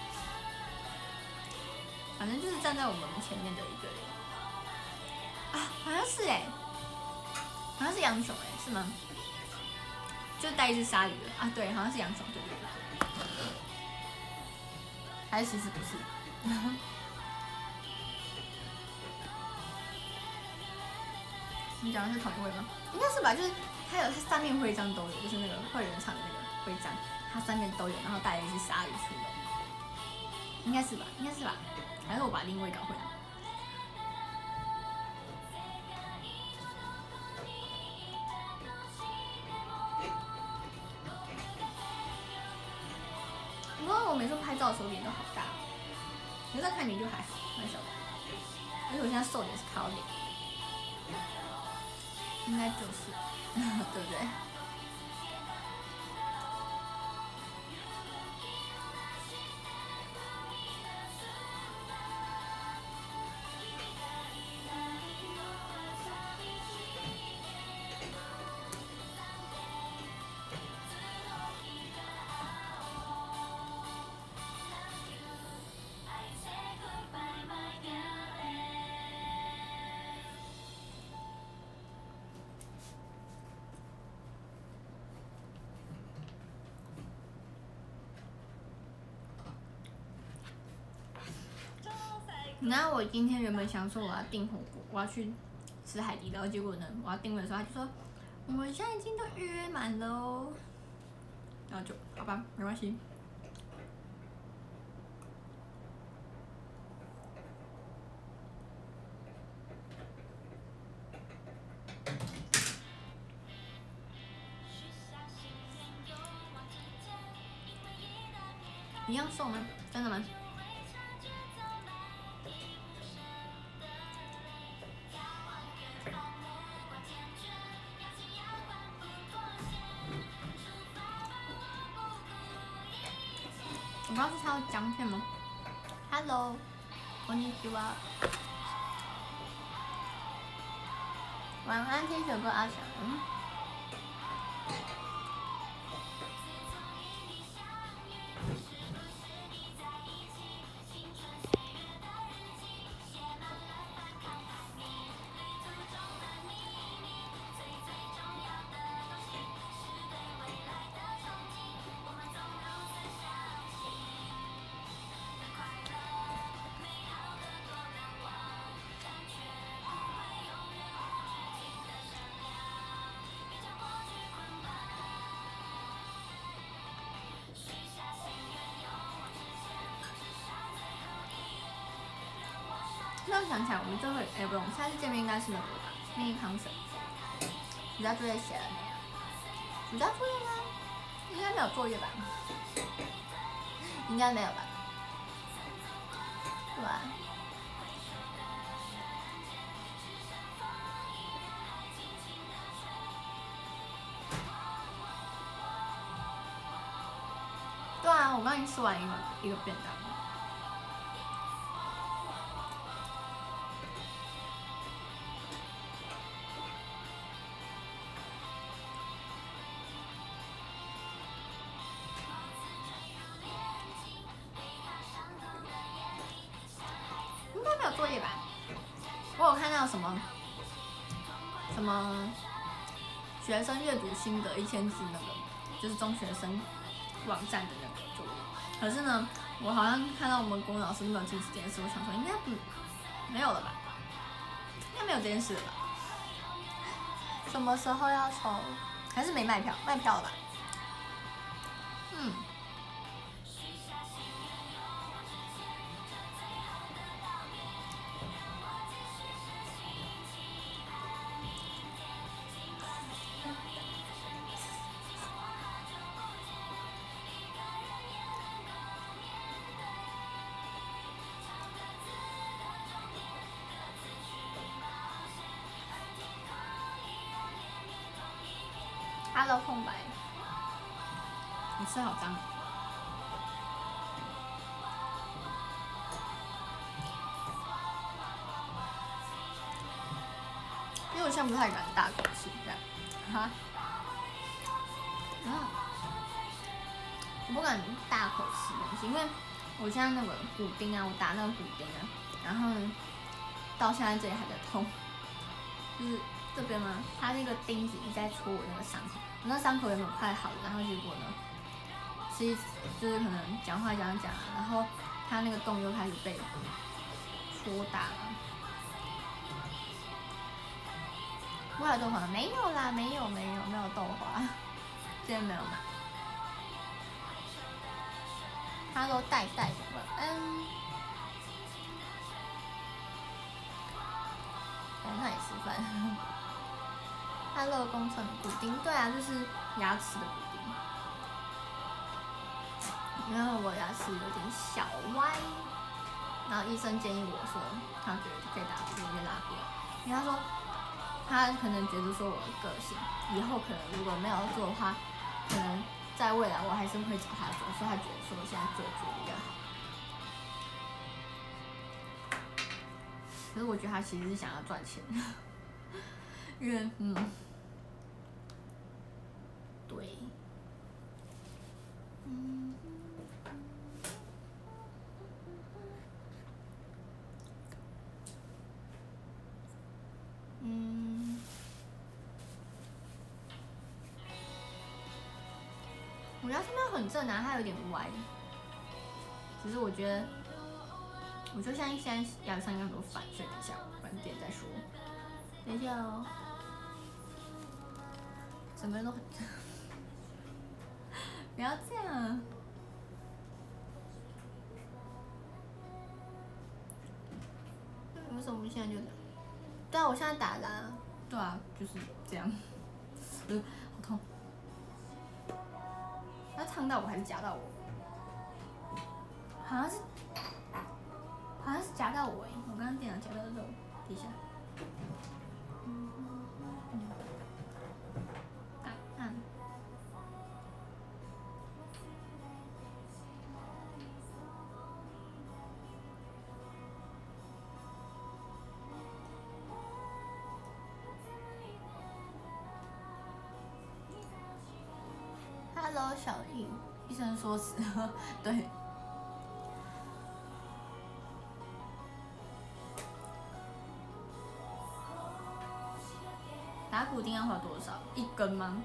反正就是站在我们前面的一个人啊，好像是哎，好像是杨雄哎，是吗？就带一只鲨鱼的啊，对，好像是杨雄，对。还是其实不是？你讲的是同一位吗？应该是吧，就是它三面徽章都有，就是那个会员场的那个徽章，它三面都有，然后带了一只鲨鱼出来，应该是吧？还是我把另一位搞混了？不过我每次拍照的时候脸都好大，你在看你就还好，蛮小的，而且我现在瘦点是靠脸。应该就是，对不对？然后我今天原本想说我要订火锅，我要去吃海底捞，结果呢，我要订的时候他就说我们现在已经都预约满了哦，然后就好吧，没关系。一样瘦吗？真的吗？我刚刚是唱姜片吗 ？Hello， こんにちは。晚安，听首歌阿翔。那我想起来，我们最后不，我们下次见面应该是那个吧，那一康神。暑假作业写了没有？暑假作业吗？应该没有作业吧？应该没有吧？对啊。对啊，我刚刚吃完一个便当。 作业吧。我有看到什么学生阅读心得1000字那个，就是中学生网站的那个作业。可是呢，我好像看到我们国文老师没有禁止这件事，我想说应该没有了吧，应该没有这件事了吧？什么时候要抽？还是没卖票？卖票了吧？Hello 空白，你吃好脏。因为我现在不太敢大口吃这样，哈，我不敢大口吃东西，因为我现在那个骨钉啊，我打那个骨钉啊，然后呢，到现在这里还在痛，就是这边嘛，它那个钉子一直在戳我那个伤口，我那伤口原本快好了，然后结果呢，就是可能讲话讲啊，然后它那个洞又开始被戳大了。我有豆花没有啦，没有豆花，今天没有买。Hello 戴晚安。在那里吃饭。Hello 工程骨钉，对啊，就是牙齿的骨钉。因为我牙齿有点小歪，然后医生建议我说，他觉得可以打直接拉过来，因为他说。他可能觉得说我的个性，以后可能如果没有做的话，可能在未来我还是会找他做，所以他觉得说我现在做比较好。可是我觉得他其实是想要赚钱，因为对，我牙齿没有很正啊，它有点歪。只是我觉得，我就现在牙齿上应该很多反，所以等一下我晚点再说。等一下哦，整个人都很正，不要这样。为什么现在就这样？对啊，我现在打啦。对啊，就是这样。好痛。它烫到我还是夹到我？好像是夹到我我刚刚电脑夹到肉底下。答案。Hello 小易，医生说死，对。打骨钉要花多少？1根吗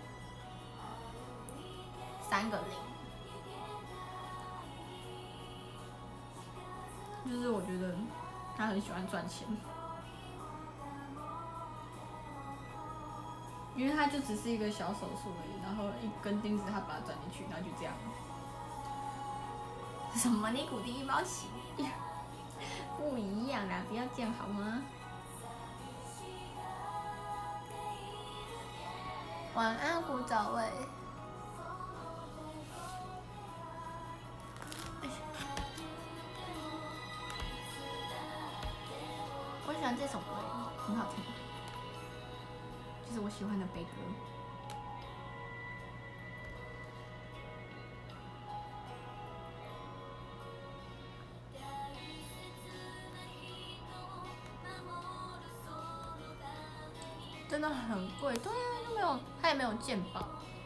？3个零。就是我觉得他很喜欢赚钱，因为他就只是一个小手术而已，然后1根钉子他把它钻进去，然后就这样。什么？你骨钉1包起？不一样啦，不要这样好吗？晚安，古早味。我喜欢这首歌，很好听，就是我喜欢的悲歌。真的很贵，对啊，都没有，它也没有健保。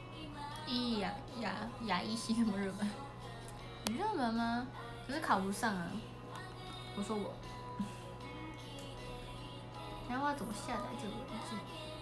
牙医系那么热门，很热门吗？可是考不上啊。我说我。 然后我要怎么下载这个文字？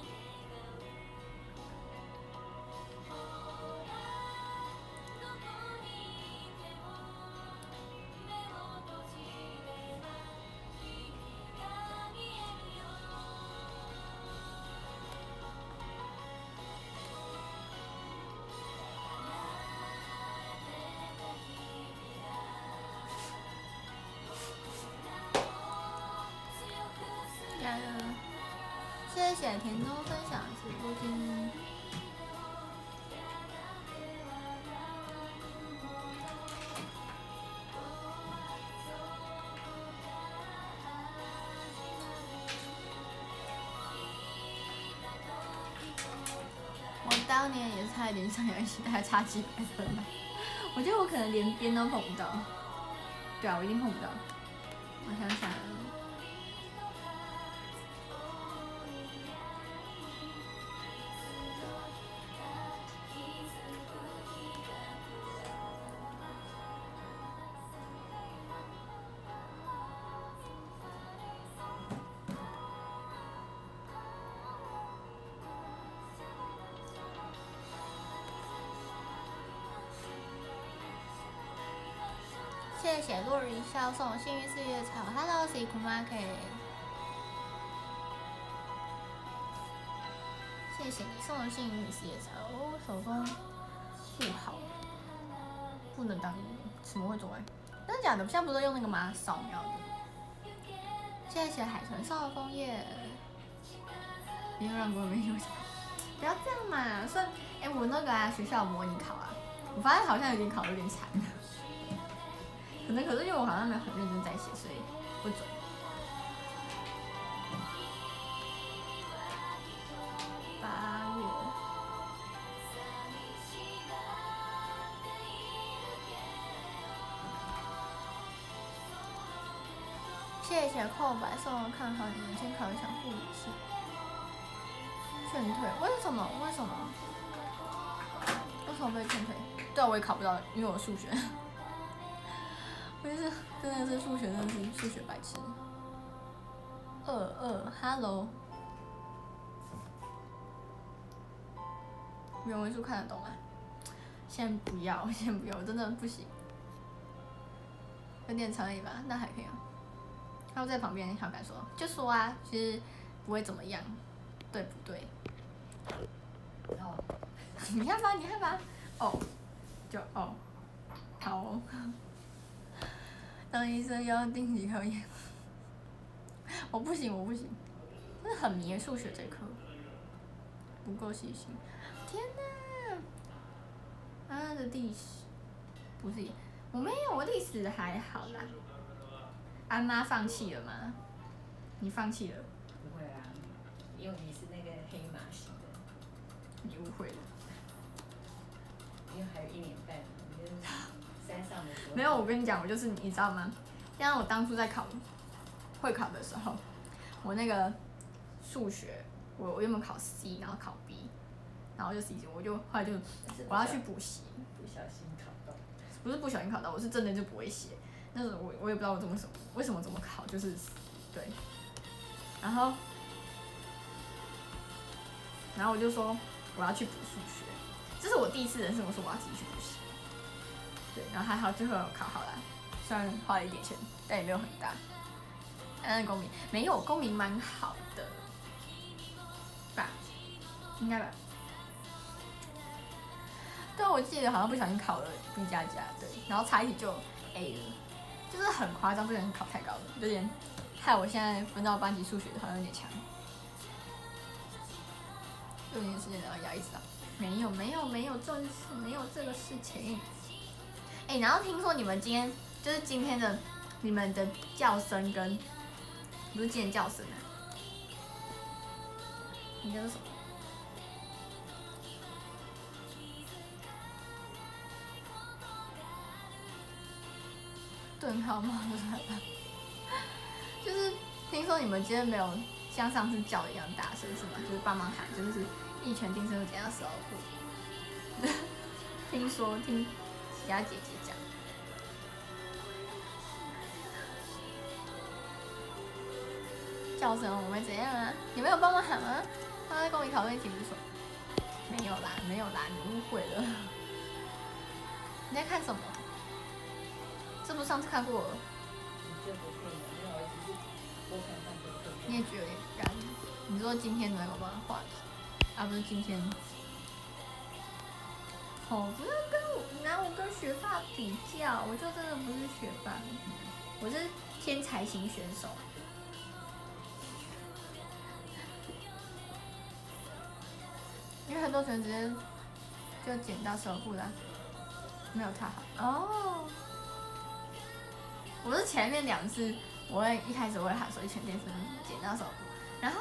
加油！谢谢田中分享直播间。我当年也是差一点上游戏，还差几百分吧。我觉得我可能连边都碰不到。对啊，我一定碰不到。我想想。谢谢落日一笑送我幸运四叶草 ，Hello s i k u Market， 谢谢你送我幸运四叶草，我手工不好，不能当医生，怎么会做爱？真的假的？现在不是都用那个吗？扫描的。谢谢海豚送我枫叶，没有让过没有，不要这样嘛！所以，我那个学校模拟考我发现好像有点考得有点惨。可是因为我好像没有很认真在写，所以不准。8月。谢谢扣白送我看好你们先考一场护理系。劝退？为什么？为什么被劝退？对啊，我也考不到，因为我数学。我就是真的是数学，真的是数学白痴。22 ，Hello。原文书看得懂吗？先不要，我真的不行。有点长一吧，那还可以啊。他在旁边好敢说，就说啊，其实不会怎么样，对不对？ 哦， 你看吧，哦，就哦，好哦。当医生要定期考验，我不行，真的很迷数学这科，不够细心。天哪！安安的历史不是，我没有，我历史还好啦。安妈放弃了吗？你放弃了？ 不会啊，因为你是那个黑马型的。 你误会了。 因为还有1年半，你就是山上的时候。 没有，我跟你讲，我就是你知道吗？像我当初在会考的时候，我那个数学，我原本考 C， 然后考 B， 然后就 C， 我就后来就我要去补习。 不小心考到。 不是不小心考到，我是真的就不会写。那时候我也不知道我为什么怎么考，就是对。然后我就说我要去补数学，这是我第一次人生我说我要自己去补习。对，然后还好最后考好了，虽然花了一点钱，但也没有很大。但公民没有，公民蛮好的吧？应该吧？对，我记得好像不小心考了 B++，对，然后差一题就 A 了，就是很夸张，不小心考太高了，有点害我现在分到班级数学好像有点强。6年时间然后压抑知道，没有这事，没有这个事情。然后听说你们今天的你们的叫声跟不是今天叫声啊，你叫什么？顿号吗？不是很大，就是听说你们今天没有像上次叫的一样大声是吗？就是帮忙喊，就是一拳定胜负减到12步。听其他姐姐讲。 笑声，我会怎样啊？你没有帮我喊吗？他在跟我讨论题目说，没有啦，没有啦，你误会了。你在看什么？这不是上次看过了？你也觉得有点干？你说今天的那个吗？话题啊，不是今天。哦，不要拿我跟学霸比较，我就真的不是学霸，我是天才型选手。因为很多学生直接就剪到手部啦，没有太好哦。我是前面2次，我会一开始我会喊手一拳电声剪到手部，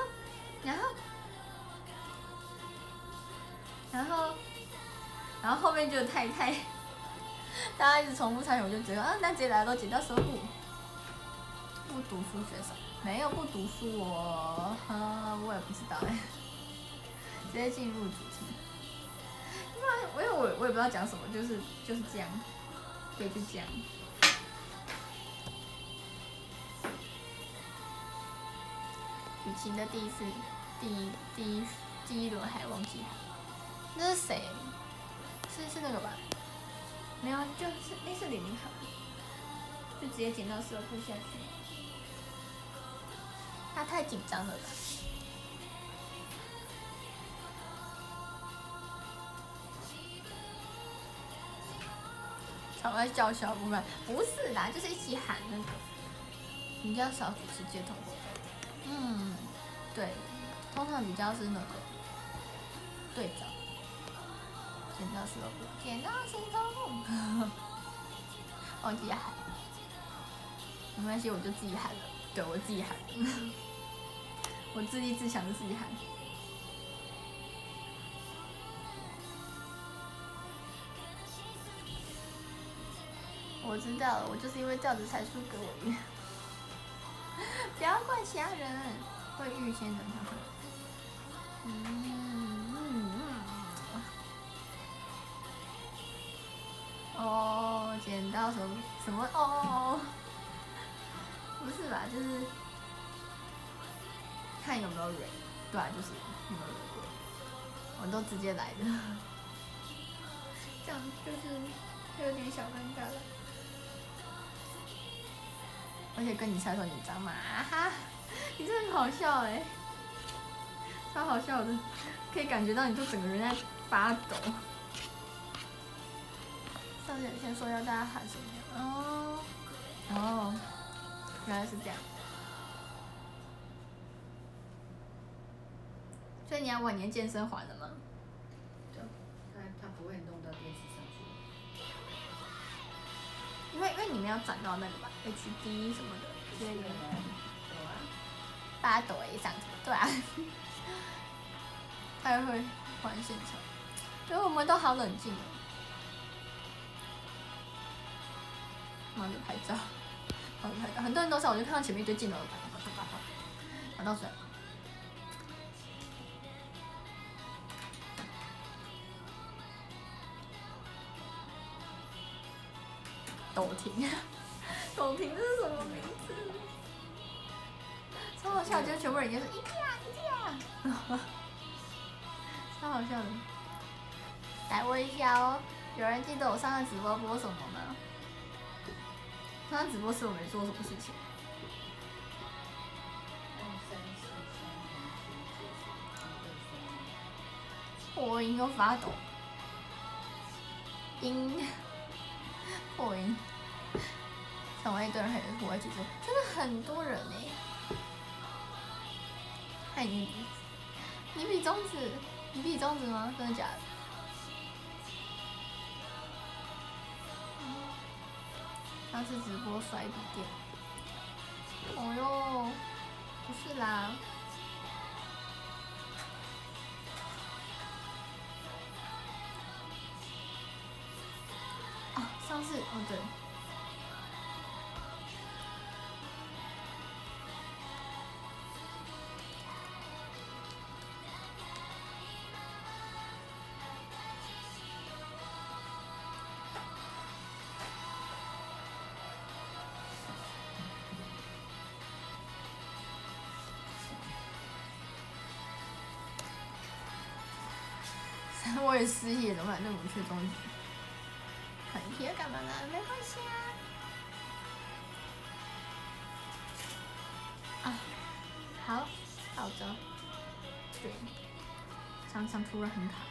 然后后面就太，大家一直重复参与，我就觉得啊，那直接来都剪到手部。不读书选手没有不读书我，我也不知道哎。直接进入主题，因为我也不知道讲什么，就是这样，对，就这样。雨晴的第一轮还忘记他，那是谁？是那个吧？没有，就是是李明航，就直接剪到手部下去。他太紧张了吧？常会叫小部分，不是啦，就是一起喊那个。比较少主持街头活动，对，通常比较是那个队长。剪刀石头布，剪刀石头布，忘记喊，没关系，我就自己喊了。对，我自己喊，我自立自强的自己喊。我知道了，我就是因为这样子才输给我。不要怪其他人，会预先等他会。哦，剪刀什么哦？不是吧？就是看有没有人，对啊，就是有没有人过，我都直接来的，这样就是会有点小尴尬了。而且跟你猜说你紧张嘛，哈，你真的很好笑哎，超好笑的，可以感觉到你就整个人在发抖。上次有先说要大家喊什么？哦，原来是这样。所以你要晚年健身环了吗？ 他不会弄到电视上去。 因为你们要转到那个吧 ，HD 什么的之类的。 有啊。 发抖上去，对啊。他也会还现场，因为我们都好冷静哦。忙着拍照，很多人都是，我就看到前面一堆镜头，拿到水。抖婷，抖婷这是什么名字？超好笑，就全部人就说一架，超好笑的。来问一下哦，有人记得我上次直播播什么吗？上次直播是我没做什么事情。破音都发抖，破音，成为一堆人很火的，其实真的很多人哎。嗨，你比中指吗？真的假的？上次直播摔笔电，哦哟，不是啦。上次对。 我也失忆了，怎么办？那我们去终极。很贴干嘛呢？没关系啊。啊，好，好的。对，常常突然很卡。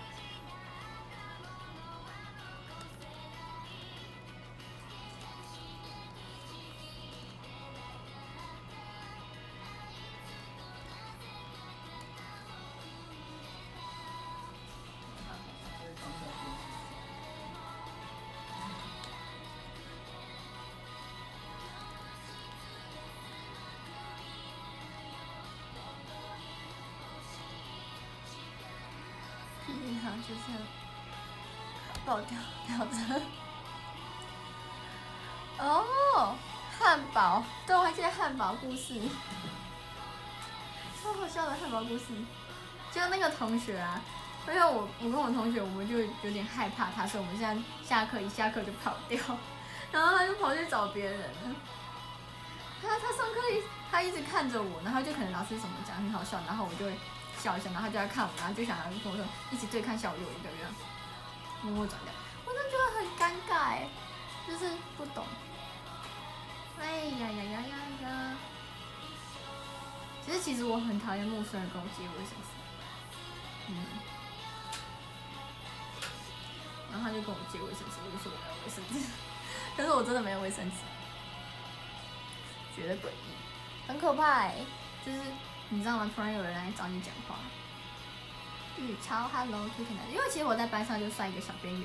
好，就这样爆掉着。哦，汉堡，对，我还记得汉堡故事，超好笑的汉堡故事。就那个同学啊，因为我跟我同学，我们就有点害怕他，所以我们现在一下课就跑掉，然后他就跑去找别人了。他上课他一直看着我，然后就可能老师什么讲很好笑，然后我就会笑一下，然后他就在看我，然后就想要跟我说一起对看小我一个人，默默转掉，我真的觉得很尴尬哎，就是不懂。哎呀呀呀呀呀！其实我很讨厌陌生人跟我借卫生纸，然后他就跟我借卫生纸，我就说我没有卫生纸，可是我真的没有卫生纸，觉得诡异，很可怕哎，就是你知道吗？突然有人来找你讲话，雨超 ，Hello， 可以看到，因为其实我在班上就算一个小边缘，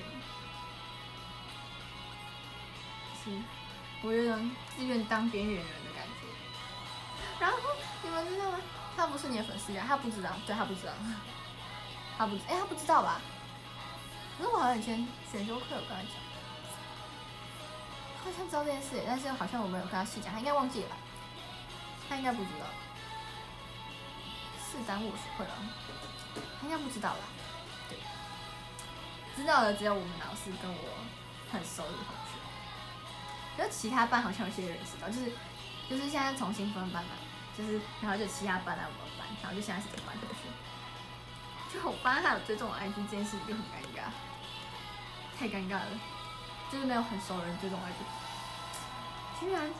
是。我有种自愿当边缘人的感觉。然后你们知道吗？他不是你的粉丝呀，他不知道，对他不知道，他不知道吧？可是我好像以前选修课有跟他讲，好像知道这件事，但是好像我没有跟他细讲，他应该忘记了吧？他应该不知道。是耽误我学会了，他应该不知道啦。对，知道的只有我们老师跟我很熟的同学。可是其他班好像有些人知道，就是现在重新分班嘛，就是然后就其他班来我们班，然后就现在是这个班同学。就我班还有追踪我 IG 这件事就很尴尬，太尴尬了，就是没有很熟的人追踪我 IG，居然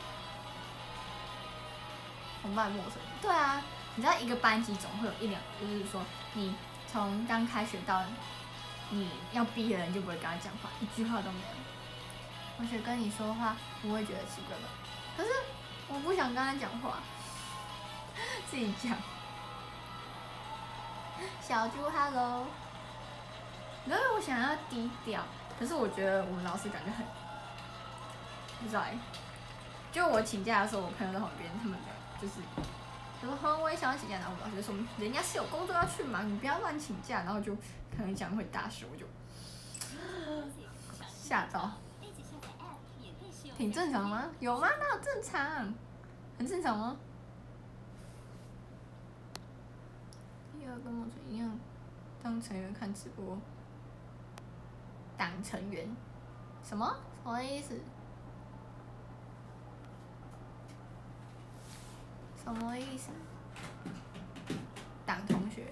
同班陌生人。对啊，你知道一个班级总会有一两个，就是说你从刚开学到你要毕业了，你就不会跟他讲话，一句话都没有。同学跟你说话，不会觉得奇怪吧？可是我不想跟他讲话，自己讲。小猪 ，Hello。然后我想要低调，可是我觉得我们老师感觉很，不知道哎。就我请假的时候，我朋友在旁边，他们就是就说我也想要请假，然后我们老师就说人家是有工作要去忙，你不要乱请假，然后就可能讲会大声，我就吓到。挺正常吗？有吗？那有正常，很正常吗？要跟梦纯一样，当成员看直播，当成员，什么意思？什么意思？当同学，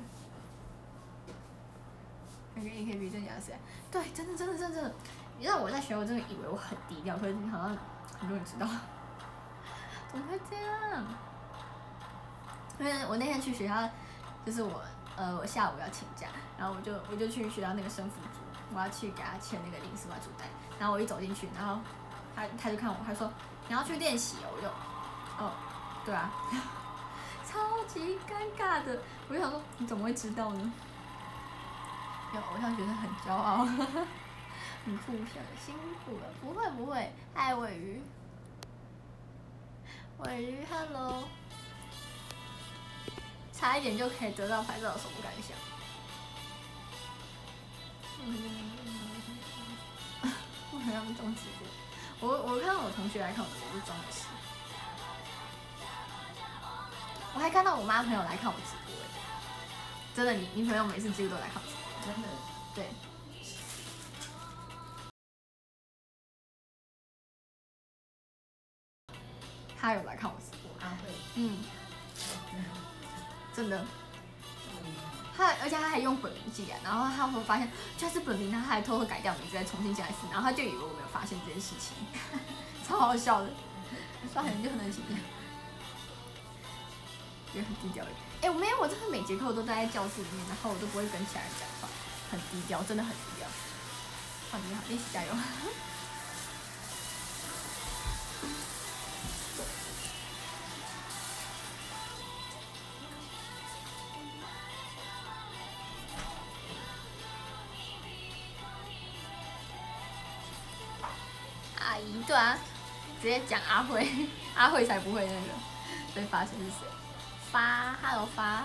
那个 AKB 真假是？对，真的。你知道我在学，我真的以为我很低调，可是好像很多人知道。怎么会这样？因为我那天去学校，就是我下午要请假，然后我就去学校那个生辅组，我要去给他签那个临时外出单，然后我一走进去，然后他就看我，他说你要去练习哦，我就对啊，超级尴尬的，我就想说你怎么会知道呢？有偶像觉得很骄傲。很酷炫，辛苦了，不会，爱尾鱼，Hello， 差一点就可以得到牌照，有什么感想？我好像中直播，我看到我同学来看我直播，就装没事。我还看到我妈朋友来看我直播，真的，你朋友每次几乎都来看我直播， 真的， 对。他有来看我直播， 阿慧， 真的， 而且他还用本名进来，然后他会发现居然是本名，他还偷偷改掉名字再重新进来一次，然后他就以为我没有发现这件事情，超好笑的，刷很就很能形象，觉得很低调。哎，我没有，我真的每节课我都待在教室里面，然后我都不会跟其他人讲话，很低调，真的很低调。好，你好，练习加油。阿姨，对啊，直接讲阿慧，阿慧才不会那个被发现是谁。发 ，Hello 发，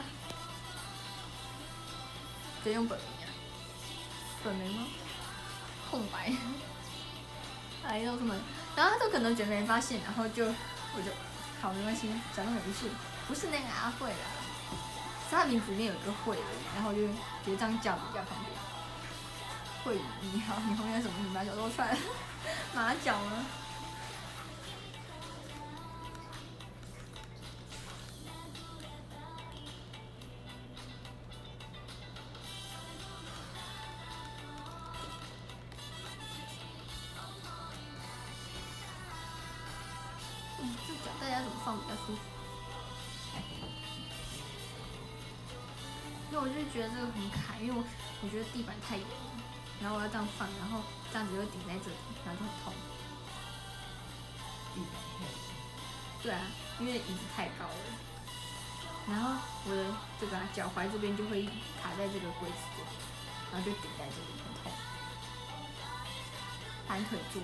直接用本名啊？本名吗？空白。哎呦，他们，然后他都可能觉得没发现，然后我就好没关系，假装没事，不是那个阿慧啦，是他名字里面有一个慧而已，然后我就直接这样叫比较方便。慧宇你好，你后面什么？你把脚露出来了，马脚吗？这脚大家怎么放比较舒服？因为我就觉得这个很卡，因为我觉得地板太严了，然后我要这样放，然后这样子会顶在这里，然后就很痛。 地板太严。 对啊，因为椅子太高了，然后我的这个脚踝这边就会卡在这个柜子这里，然后就顶在这里，很痛。盘腿坐。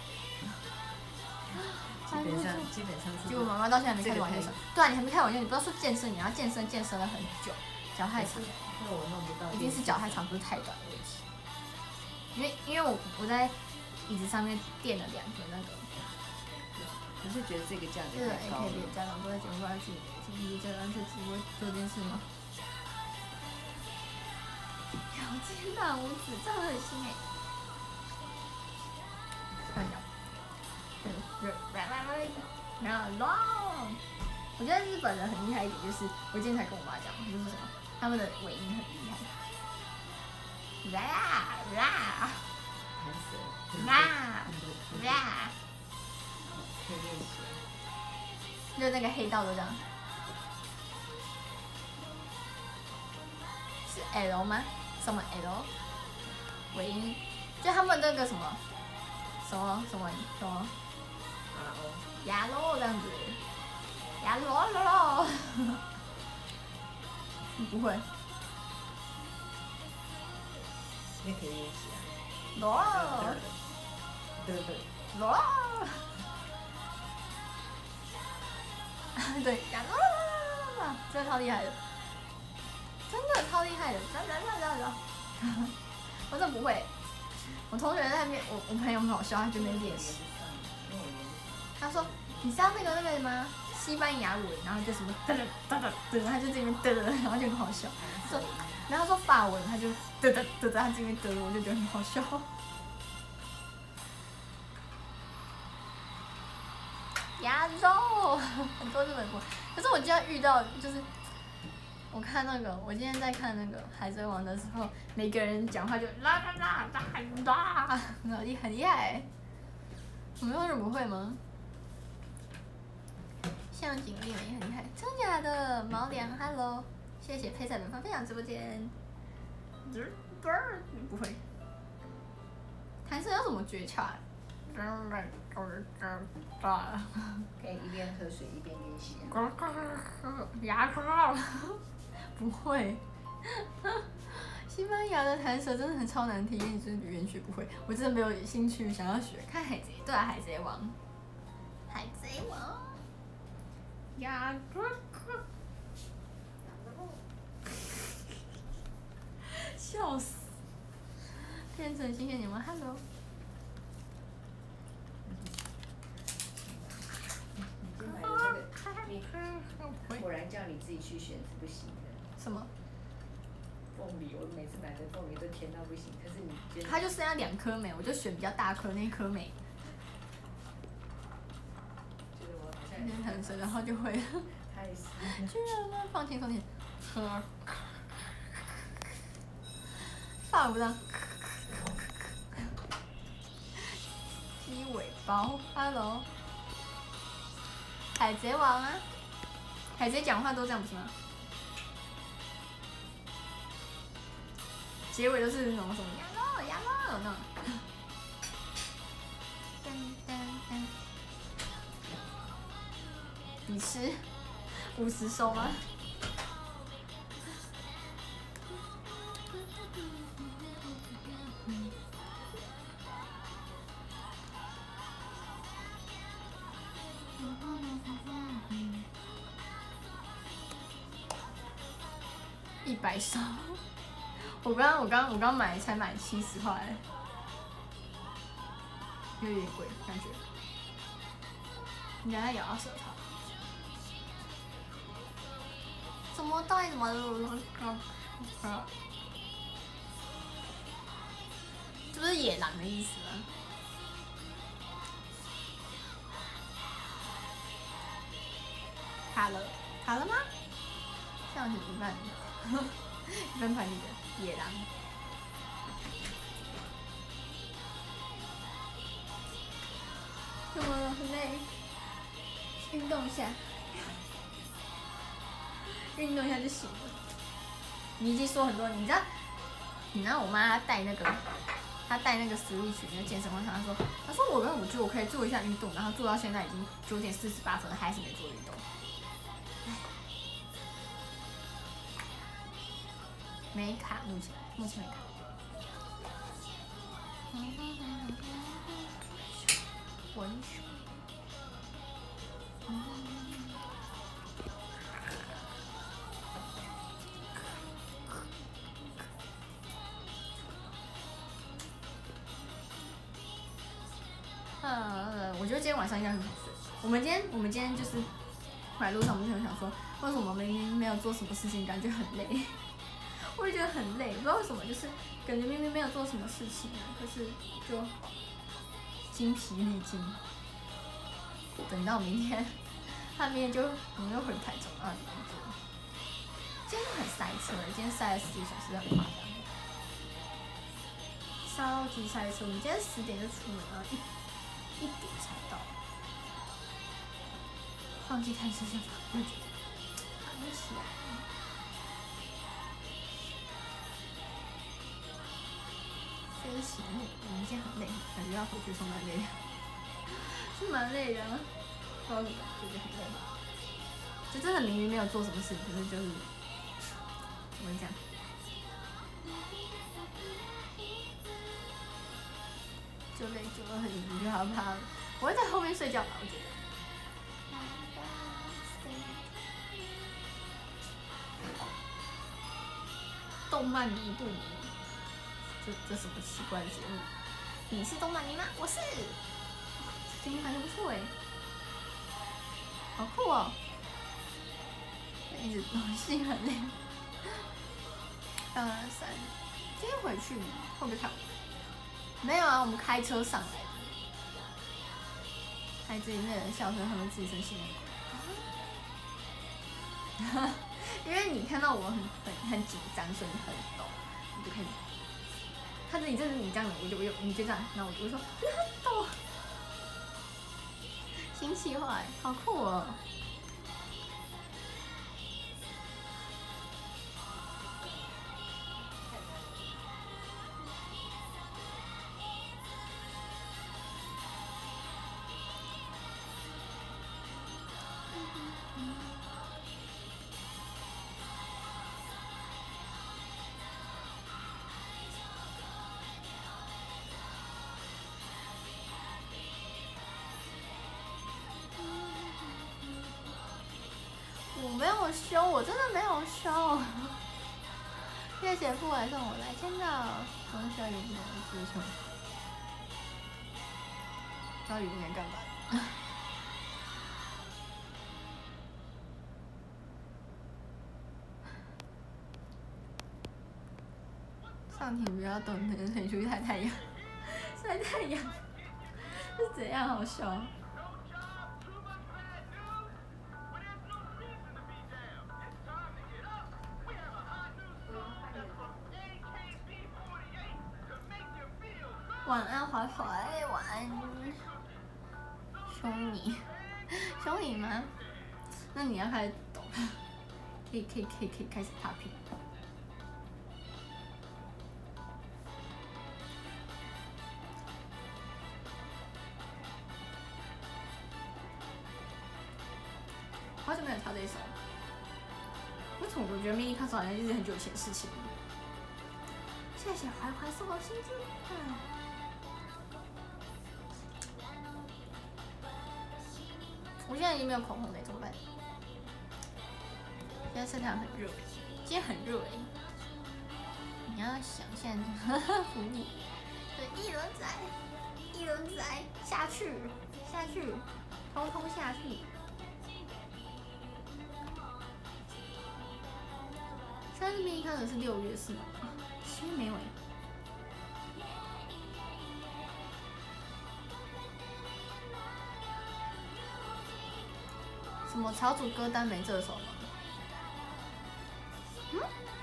基本上是。 结果妈妈到现在还没开始玩健身。对啊，你还没开始玩健身，你不要说健身，你要健身了很久，脚太长。 那我弄不到。 一定是脚太长，不是太短的问题。因为我在椅子上面垫了2个那个。 你是觉得这个价格太高了？ AKB 家长都在节目上去听家长去直播做这件事吗？条件大拇指，这样很新哎。看一下。然后，我觉得日本人很厉害一点，就是我今天才跟我妈讲，就是什么，他们的尾音很厉害。啦， 弹舌。 啦。 可以练习。 就那个黑道都这样。是 L 吗？什么 L？ 尾音，就他们那个什么牙喽这样子，牙喽，你不会？ 那可以练习啊。 喽，喽，对，牙喽，真的超厉害的，真的超厉害的，我真的不会。我同学在那边，我朋友很好笑，他这边练习。他说：“你知道那个吗？西班牙文，然后就什么嘚，他就这边嘚，然后就很好笑。说，然后说法文，他就嘚，他这边嘚，我就觉得很好笑。牙肉，很多日本国，可是我今天遇到就是。”我看那个，我今天在看那个《海贼王》的时候，每个人讲话就啦，很厉害。我们有人不会吗？向井丽美也很厉害，真假的？毛良 ，Hello， 谢谢配菜本分享直播间。不会。弹舌有什么诀窍？ 可以一边喝水一边练习。 牙膏。不会，西班牙的弹舌真的很超难听，因为你真的语言学不会，我真的没有兴趣想要学。看海贼，对啊，海贼王，牙膏，笑死，变成新鲜你们 ，Hello。 果然叫你自己去选是不行的。 什么？ 凤梨，我每次买的凤梨都甜到不行，可是你觉得？ 它就剩下2颗没，我就选比较大颗那一颗没。 觉得我好像。 弹舌，然后就会。 太死。 居然吗？放轻松点。 法不到。鸡尾包 ，Hello。海贼王啊，海贼讲话都这样不是吗？结尾都是那种什么羊肉那种。你吃50收吗？100收。我刚买才买70块，有点贵感觉。你等下咬到舌头。怎么到底怎么？这不是野狼的意思吗？卡了吗？这样子一半盘里的野狼。怎么了？很累，运动一下，运动一下就行了。你已经说很多，你知道我妈她带那个 Switch 那个健身环上，她说我觉得我可以做一下运动，然后做到现在已经9点48分了，还是没做运动。没卡，目前没卡。文学。我觉得今天晚上应该很好睡。我们今天就是来路上，我们就很想说，为什么明明没有做什么事情，感觉很累。我也觉得很累，不知道为什么，就是感觉明明没有做什么事情啊，可是就精疲力尽。等到明天，他明天我们又回台中啊，今天很塞车，今天塞了4个小时，很夸张，超级塞车。我们今天10点就出门，然后1点才到，忘记看车厢房，我觉得扛不起来。确实，我们今天很累，感觉要回去上班累，是蛮累的，不知道怎么觉得很累。就真的明明没有做什么事，可是就是怎么讲，就累久了你就害怕了。我会在后面睡觉吧，我觉得。动漫迷不迷？这什么奇怪的节目？你是动漫迷吗？我是。这节目感觉不错哎，好酷哦！一直心很累。2、3，今天回去会不会太晚？没有啊，我们开车上来的。孩子里面的人笑声，他们自己生气了。因为你看到我很紧张，所以你很抖，你就开始。看着你这是你这样的，你就这样，然后我就说你很抖。新企划，好酷哦！我没有修，我真的没有修。谢谢父来送我来签到，从小有不同的追求。到底今天干嘛？上庭不要动，可以出去晒太阳。晒太阳是怎样好笑？ 晚安，怀怀，晚安。凶你，凶你吗？那你要开始抖，可以开始 popping。好久没有跳这一首，为什么我觉得 mini concert 好像就是很久以前的事情？谢谢怀怀送我新字款。我现在已经没有口红了，怎么办？现在晒太阳很热，今天很热哎。你要想现在服务，对，一轮仔下去，通通下去。但是mini concert是6月是吗？7月没有哎。什么草组歌单没这首吗？嗯？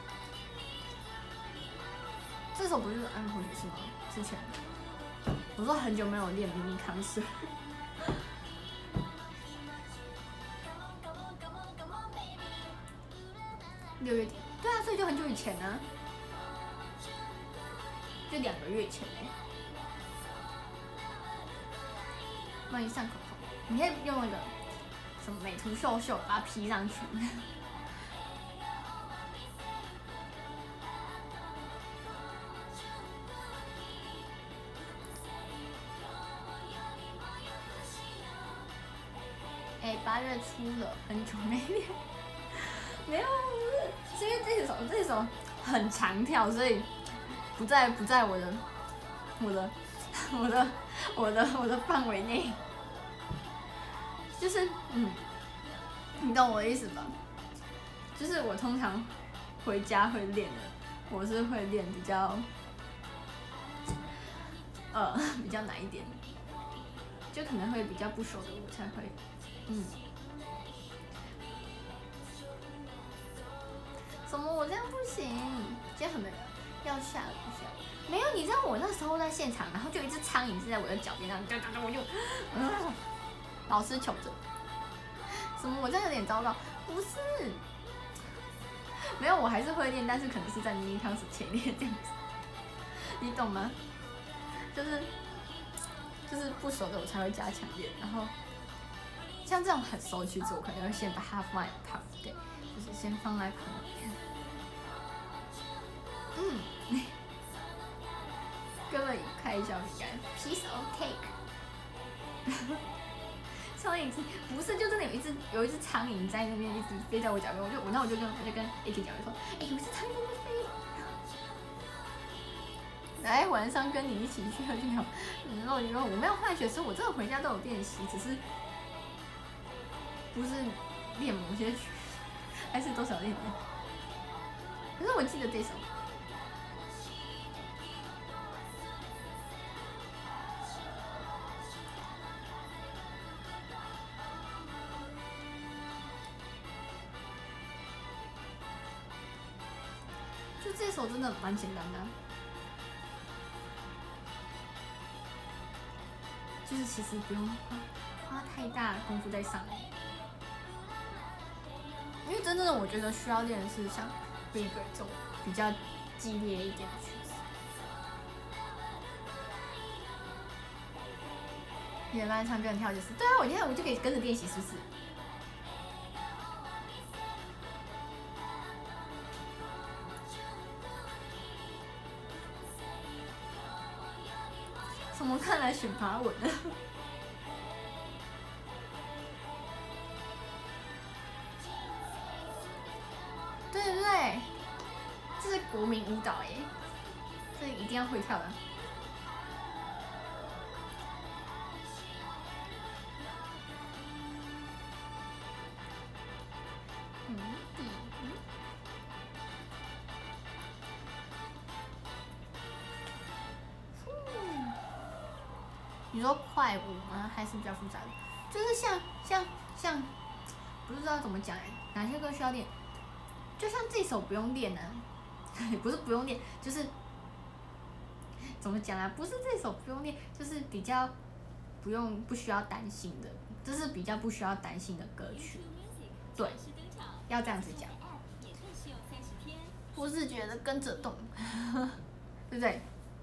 这首不是安普女是吗？之前的。我说很久没有练mini concert。6月底。对啊，所以就很久以前啊，就2个月前哎。帮你上口红，你可以用那个什么美图秀秀把它 P 上去。哎，8月初了，很久没练。没有，是因为这首很长跳，所以不在我的范围内。就是你懂我的意思吧？就是我通常回家会练的，我是会练比较难一点，就可能会比较不熟的我才会什么？我这样不行，今天很没要下了不下。没有，你知道我那时候在现场，然后就一只苍蝇是在我的脚边上，我就老师求着。什么？我这样有点糟糕？不是，没有，我还是会练，但是可能是在mini concert前练这样子，你懂吗？就是不熟的我才会加强练，然后像这种很熟的曲子，我可能会先把它放在旁边，就是先放在旁边。根本开小饼干 ，piece of cake。苍蝇不是，就真的有一只苍蝇在那边一直飞在我脚边，我就跟 AK 讲说，有一只苍蝇在那飞。来，晚上跟你一起去喝酒。然后我没有换学，所以我真的回家都有练习，只是不是练某些曲，还是多少练的。可是我记得这首。就这首真的蛮简单的，就是其实不用花太大功夫在上面，因为真正的我觉得需要练的是像 Bigger 这种比较激烈一点的曲子。你的班唱歌很跳就是，对啊，我今天我就可以跟着练习，是不是？怎么看来选拔稳了？对对对，这是国民舞蹈耶，这一定要会跳的。你说快舞吗？还是比较复杂的？就是像，不知道怎么讲哪些歌需要练？就像这首不用练呢，不是不用练，就是怎么讲啊？不是这首不用练，就是比较不需要担心的，这是比较不需要担心的歌曲。对，要这样子讲。我是觉得跟着动，对不对？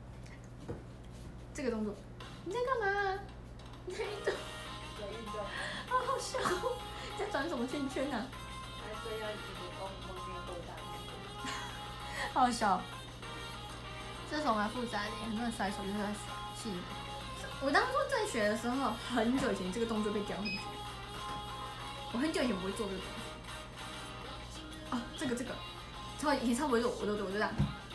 这个动作，你在干嘛？你在运动？ 在运动。 好好笑，在转什么圈圈啊？ 还追要一直公边勾大。 好好笑。这首蛮复杂的，很多人甩手就是在气。我当初在学的时候，很久以前这个动作被教很久。我很久以前不会做这个动作。哦，这个，以前超不会做，我就这样。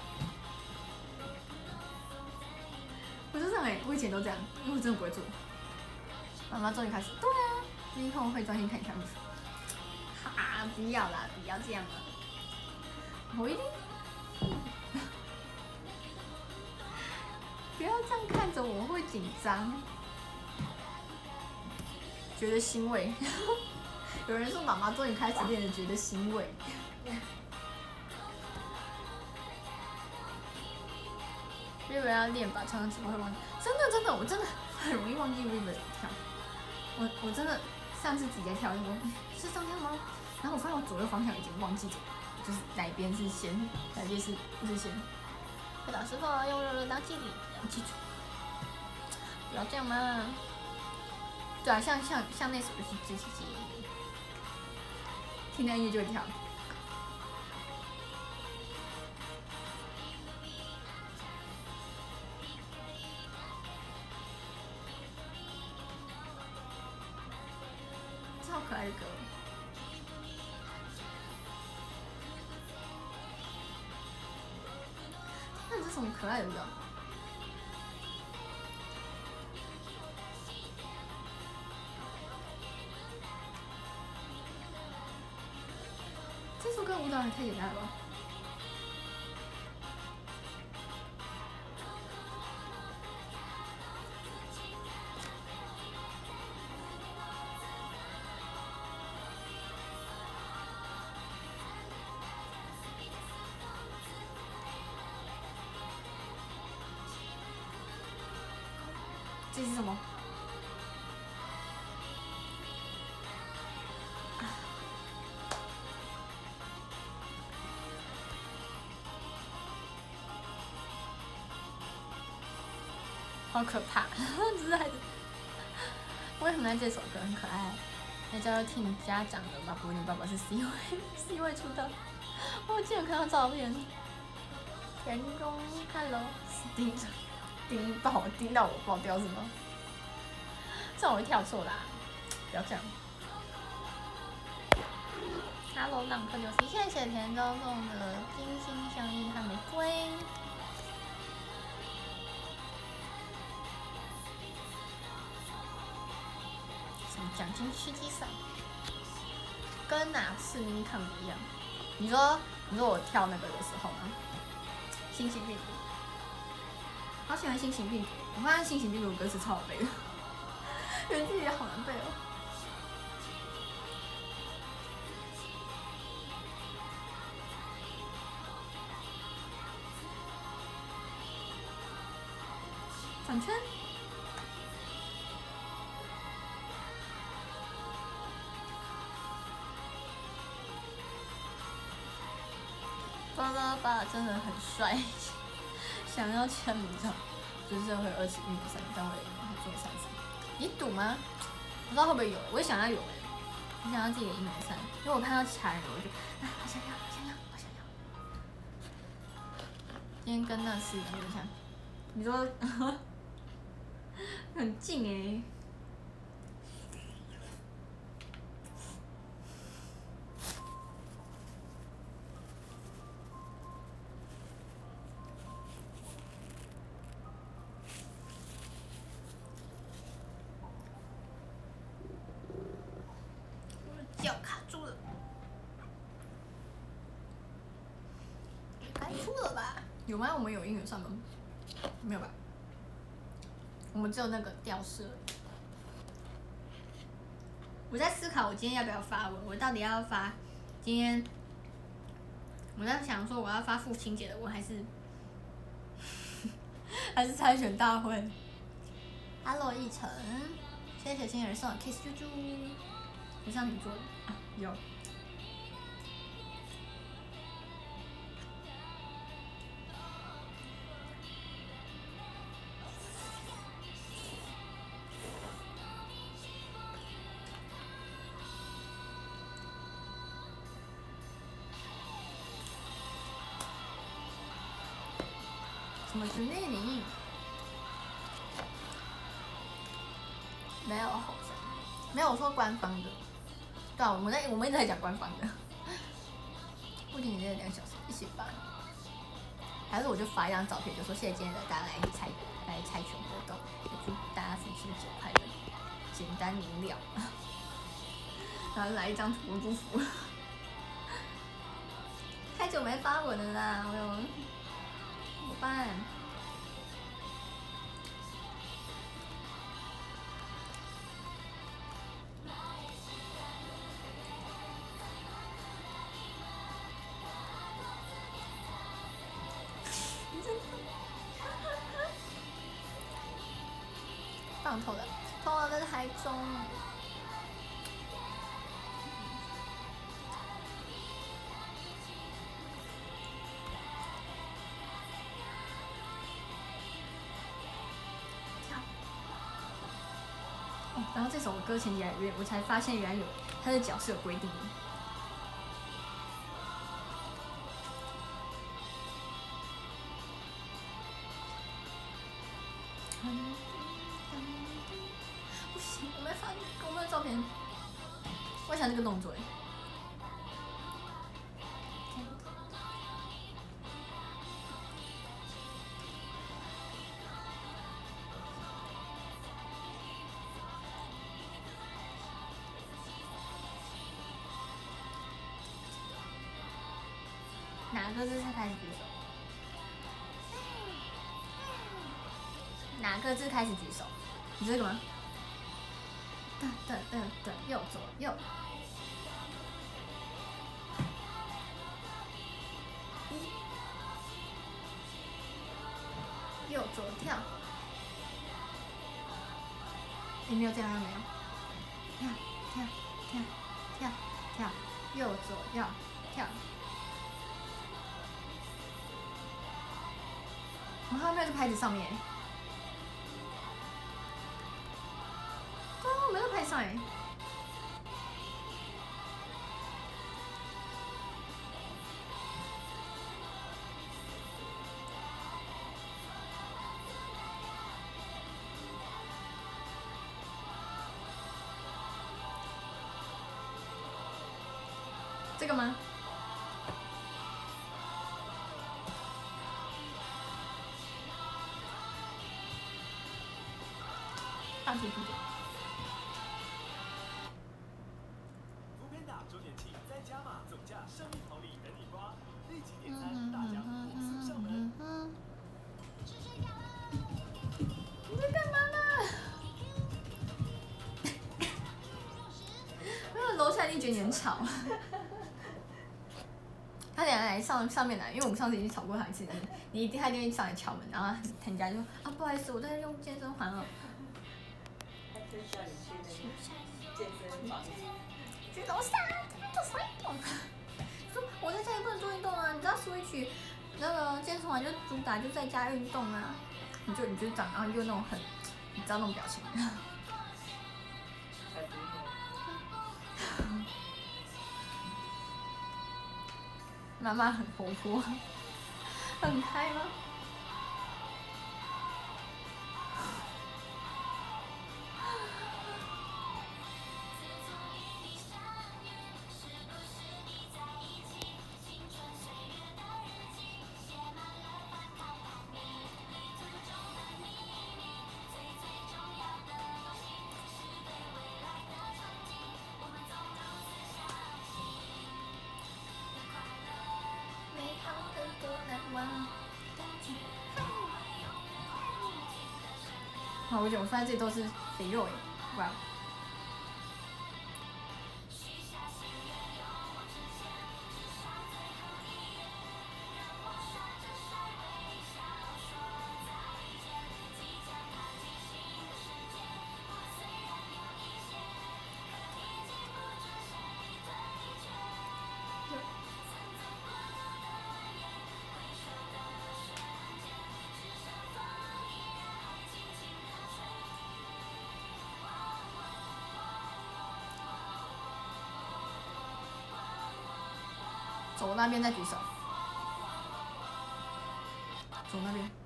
我就这样我以前都这样，因为我真的不会做。妈妈终于开始，对啊，今天我会专心看一下书。哈，不要啦，不要这样了。我一定。不要这样看着我，会紧张，觉得欣慰。有人说妈妈终于开始练了，觉得欣慰。日本要练吧，常常只会忘记。真的，我真的很容易忘记日本怎么跳。我真的上次自己在跳，是这样跳吗？然后我发现我左右方向已经忘记怎么，就是哪边是先，哪边是不是先。会导师傅用热热当记忆，记住，不要这样嘛。对啊，像那首就是肢体记忆，听到音乐就会跳。这好可爱的歌。那这什么可爱的舞蹈？这首歌舞蹈也太简单了吧！这是什么？好可怕！只是孩子，我也很爱这首歌，很可爱。那叫做听家长的吧，不过你爸爸是 C 位出道。我记得看到照片。田中 ，Hello， 叮到我爆掉是吗？这样我会跳错啦，不要这样。Hello， 浪客61，谢谢田中送的金星相印和玫瑰。什么奖金吃鸡赛？跟哪次 mini con 不一样？你说我跳那个的时候吗？新型病毒，好喜欢新型病毒。我发现新型病毒的歌词超好背的，原句也好难背哦。转圈。巴拉巴真的很帅，想要签名照，就是会20运3，但我也还做30。你赌吗？不知道会不会有，我也想要有我想要自己的1枚3，因为我看到其他人，我就好想要。今天跟那4个人看，你说很近脚卡住了，该出了吧？有吗？我们有音乐上吗？没有吧？我们只有那个吊饰。我在思考我今天要不要发文，我到底要发今天，我在想说我要发父亲节的文还是还是猜拳大会。Hello， 奕晨，谢谢新人送的 Kiss 啾啾，有像你做的啊？有。什么是内领？没有，好像没有说官方的。对啊，我们一直在讲官方的。不仅你这2小时一起发，还是我就发一张照片，就说谢谢今天的大家来猜拳活动，也祝大家父亲节快乐，简单明了。然后来一张图祝福。太久没发文了啦，我有怎么办？放头了，头了在台中。然后这首歌前几天我才发现，原来它的脚是有规定的。不行，我没有照片。我想这个动作哎。哪个字才开始举手？哪个字开始举手？你这个吗？的，右左右。右左跳。你没有这样没有？跳，右左右跳。我后面是拍子上面。我没有拍上哎。这个吗？大图图。 周年庆再加码，总价生命好礼等你刮，立即点餐，大奖火速上门。 你在干嘛呢？没有楼下一定觉得你很吵。他等下来上面来，因为我们上次已经吵过他一次，他一定会上来敲门，然后他家就说啊不好意思，我在用健身环了。 他推销你去那个健身房。 去楼下做什么运动？说我在家也不能做运动啊，你知道 Switch 那个健身环就主打就在家运动啊，你就长，然后就那种很，你知道那种表情。妈妈很活泼，很开吗？好，我发现这里都是肥肉耶，哇！ 走那边再举手。走那边。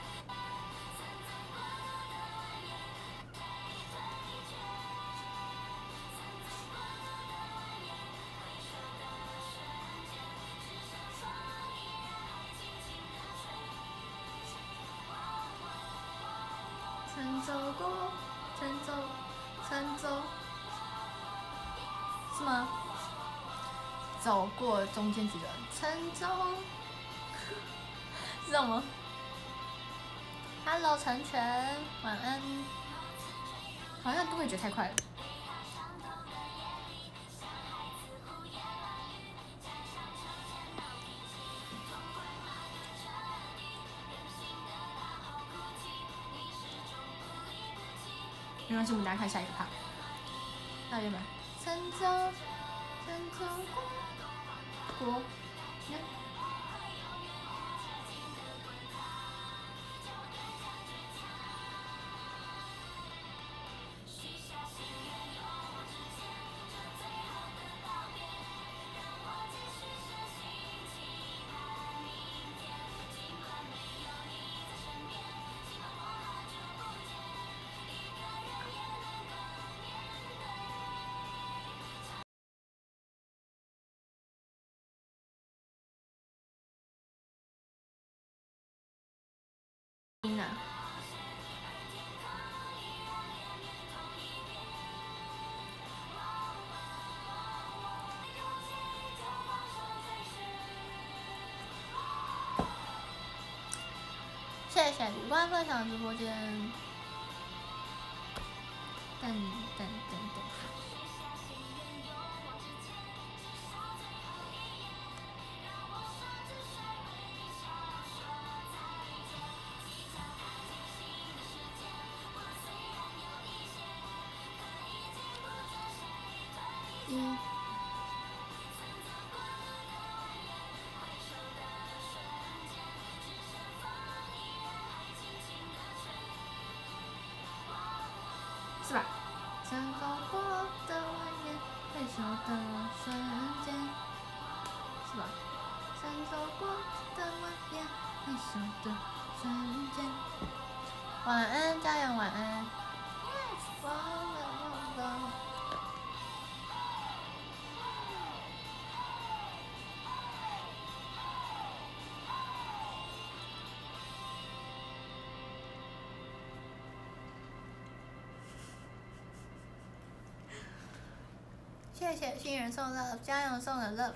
曾走过，曾走，是吗？走过中间几个，曾走，知道吗 ？Hello， 成全，晚安。好像都会觉得太快了。没关系，我们大家看下一个趴。那有没有？曾走过，听啊。谢谢旅馆分享直播间。等。是吧？曾走过的蜿蜒，回首的瞬间，是吧？曾走过的蜿蜒，回首的瞬间。晚安，家人，晚安。谢谢新人送的 love， 家人送的 love。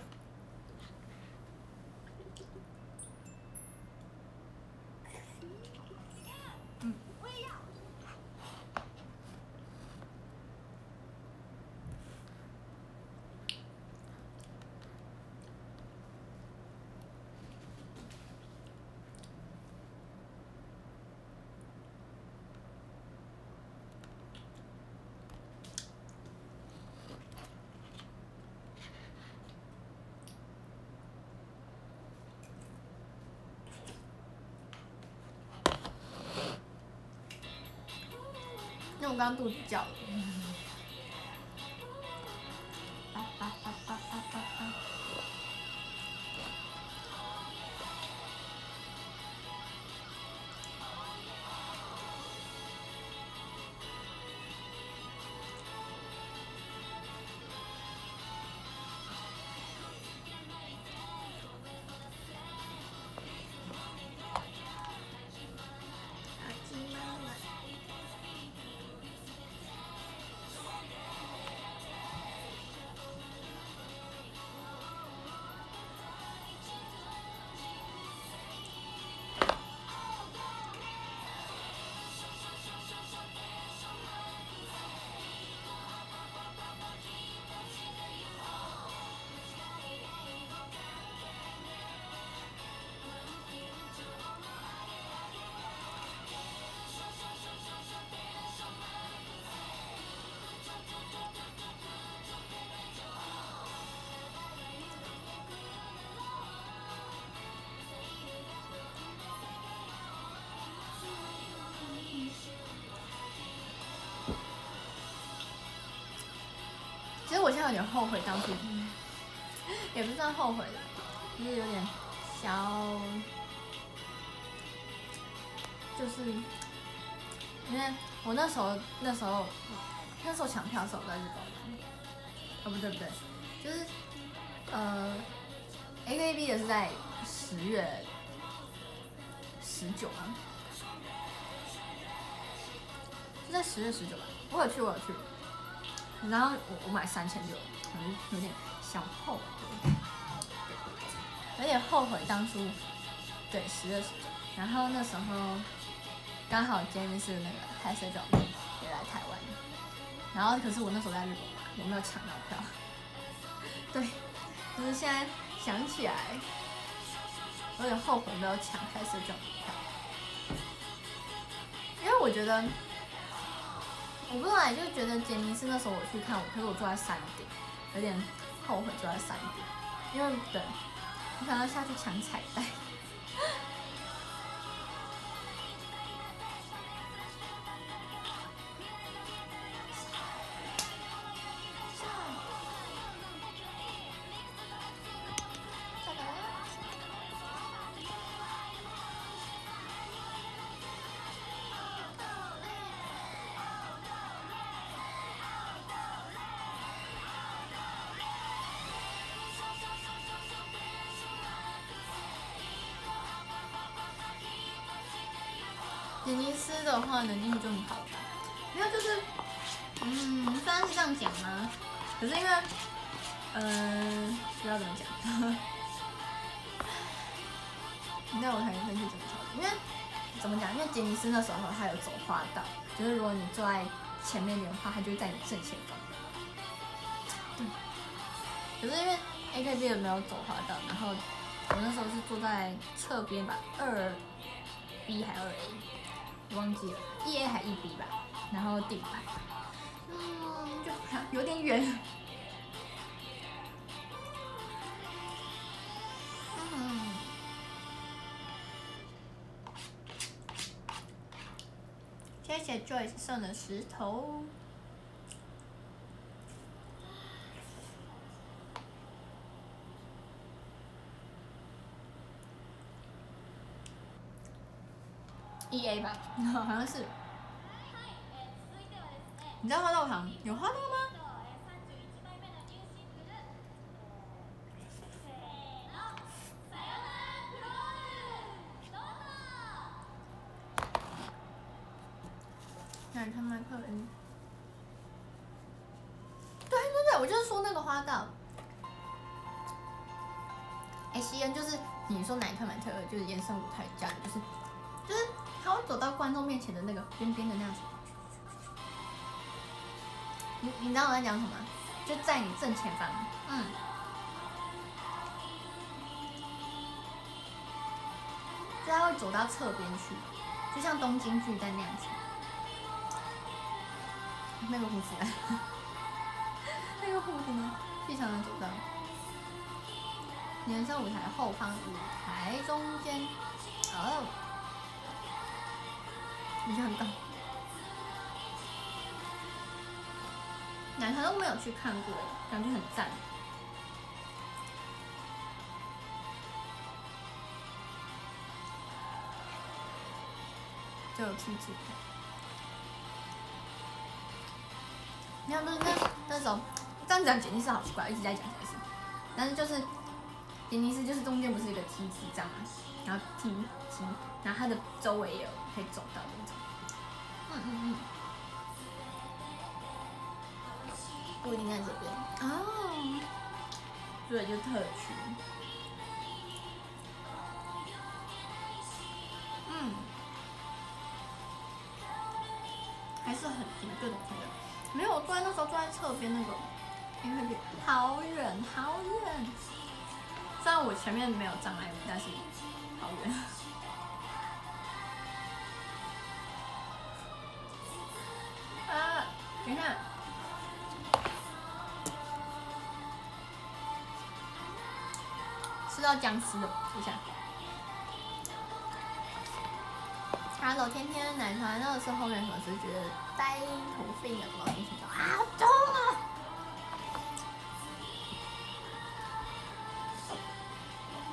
因为我刚刚肚子叫了。其实我现在有点后悔当初，也不算后悔了， 就是有点小，就是因为我那时候抢票的时候我在日本玩，哦不对，就是AKB 的是在10月19啊，是在10月19吧，我有去，然后我买3600，可能有点小后悔，有点后悔当初，对10月19，然后那时候刚好今天是那个海水饺也来台湾，然后可是我那时候在日本嘛，我没有抢到票，对，就是现在想起来有点后悔没有抢海水饺的票，因为我觉得。我不知道，就觉得杰尼斯那时候我去看，可是我坐在山顶，有点后悔坐在山顶，因为对，我想要下去抢彩带。杰尼斯的话能进去就很好吧，没有就是，虽然是这样讲嘛，可是因为，不知道怎么讲，那我才分析怎么操作，因为怎么讲？因为杰尼斯那时候它有走花道，就是如果你坐在前面点的话，它就会在你正前方。对。可是因为 AKB 没有走花道，然后我那时候是坐在侧边吧，2B 还2A。忘记了，1A 还1B 吧，然后顶排，就有点远，谢谢 Joyce 送的石头。1A 吧，好像是。你知道花道堂有花道吗？看看麦克恩。对，我就是说那个花道。CN 就是你说哪一特曼特尔，就是延伸舞台这样，就是他会走到观众面前的那个边边的那样子。你知道我在讲什么？就在你正前方，就他会走到侧边去，就像东京巨蛋那样子。那个胡子，那个胡子呢？非常的走到。延伸舞台后方，舞台中间，比较很高。男团都没有去看过，感觉很赞。就有 T 字。你看，不是那时候这样讲杰尼斯好奇怪，一直在讲杰尼斯，但是就是杰尼斯就是中间不是一个 T 字这样吗？然后 T， 然后它的周围也有可以走到那种。不一定在这边哦，对，就特区。还是很近，各种近的。没有，我坐在那时候坐在侧边那个，因为好远好远。虽然我前面没有障碍物，但是好远。等一下。吃到僵尸了，等一下。Hello， 天天奶团那个是后面粉丝觉得呆头飞眼老天气好重啊！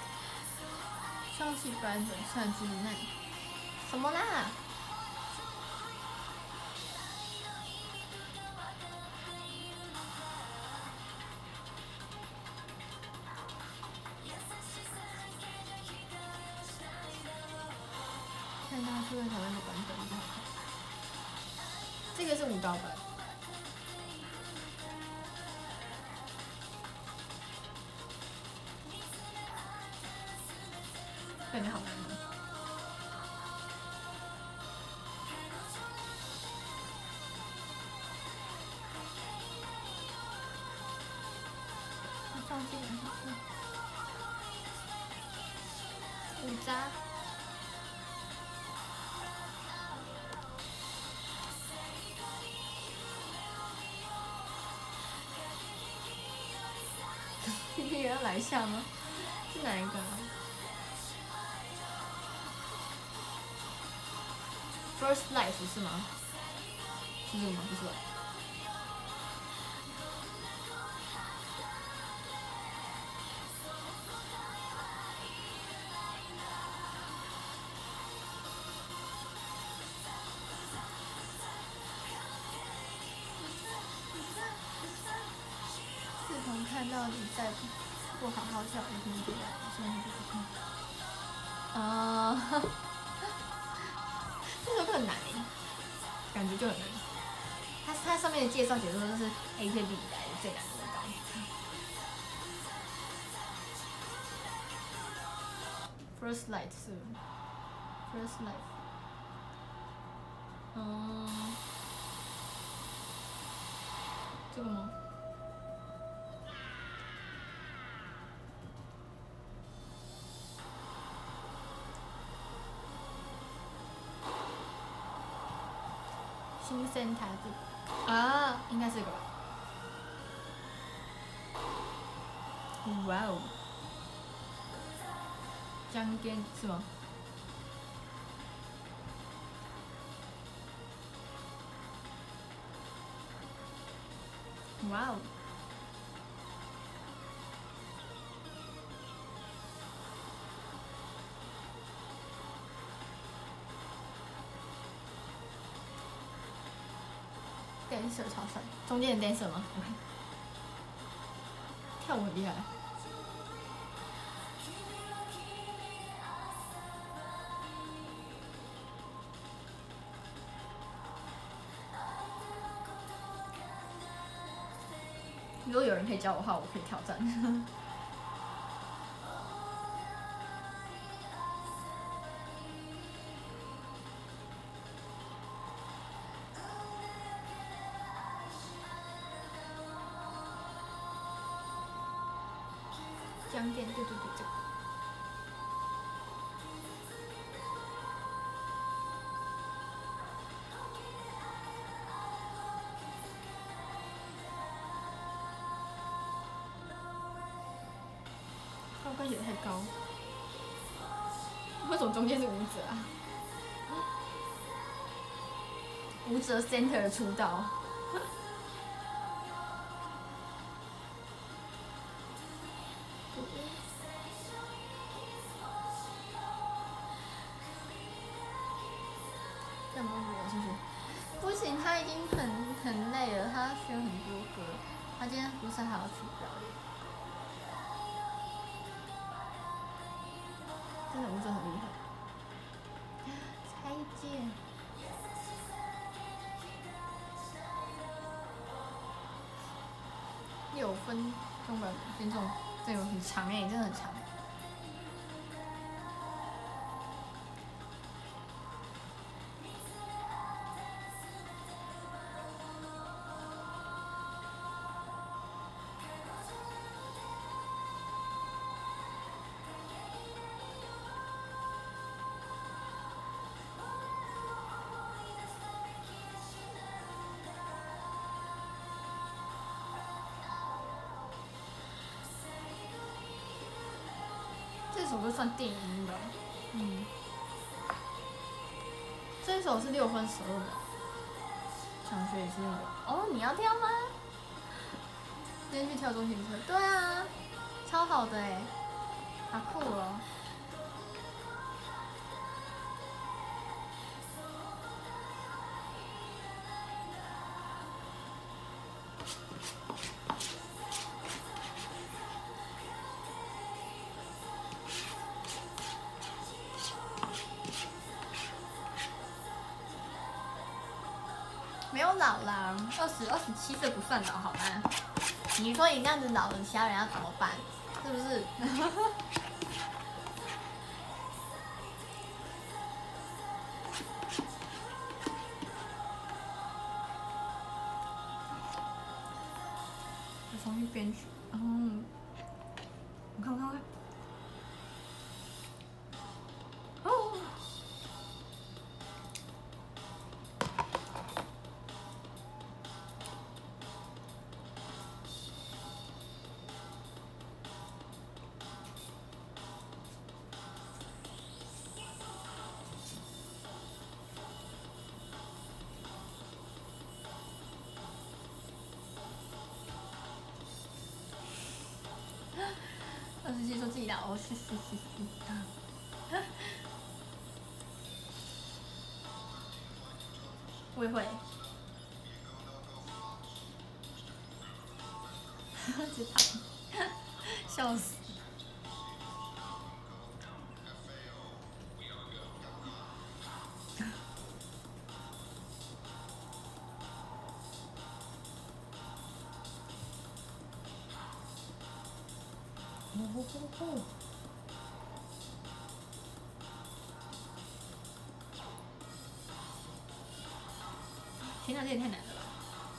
放弃不然怎算之难？什么啦？看大家出的讨论的版本比较好看。这个是舞蹈版。感觉好难哦。放进来好看。五扎。P P 要来一下吗？是哪一个啊？First Life 是吗？是这个吗？不是吧？自从看到你再不好好跳一天这样，现在就不看。啊，这首歌很难诶，感觉就很难。它上面的介绍写说这是 AKB 以来的最难的歌。First Light 是 First Life。这个吗？新生塔子啊，应该是这个吧。哇哦，江边是吗？哇哦！dancer 超帅，中间的 dancer 吗？我看跳舞很厉害。如果有人可以教我的话，我可以挑战。江店，对，这个。高跟鞋太高，为什么中间是舞者啊？舞者 center 出道。干嘛我是不是？不行，他已经很累了，他学很多歌，他今天不是还要去表演。真的舞者很厉害。再见。6分钟吧，这种很长哎，真的很长。这首歌算电音吧，这首是6分12秒。想学也是那个。哦，你要跳吗？今天去跳中型车，对啊，超好的哎，好酷哦。 有老啦，27岁不算老好吗？你说你那样子老了，其他人要怎么办？是不是？我重新编曲，我看。哦。27说自己老，是。我也会。直躺，笑死。天哪，这也太难了吧！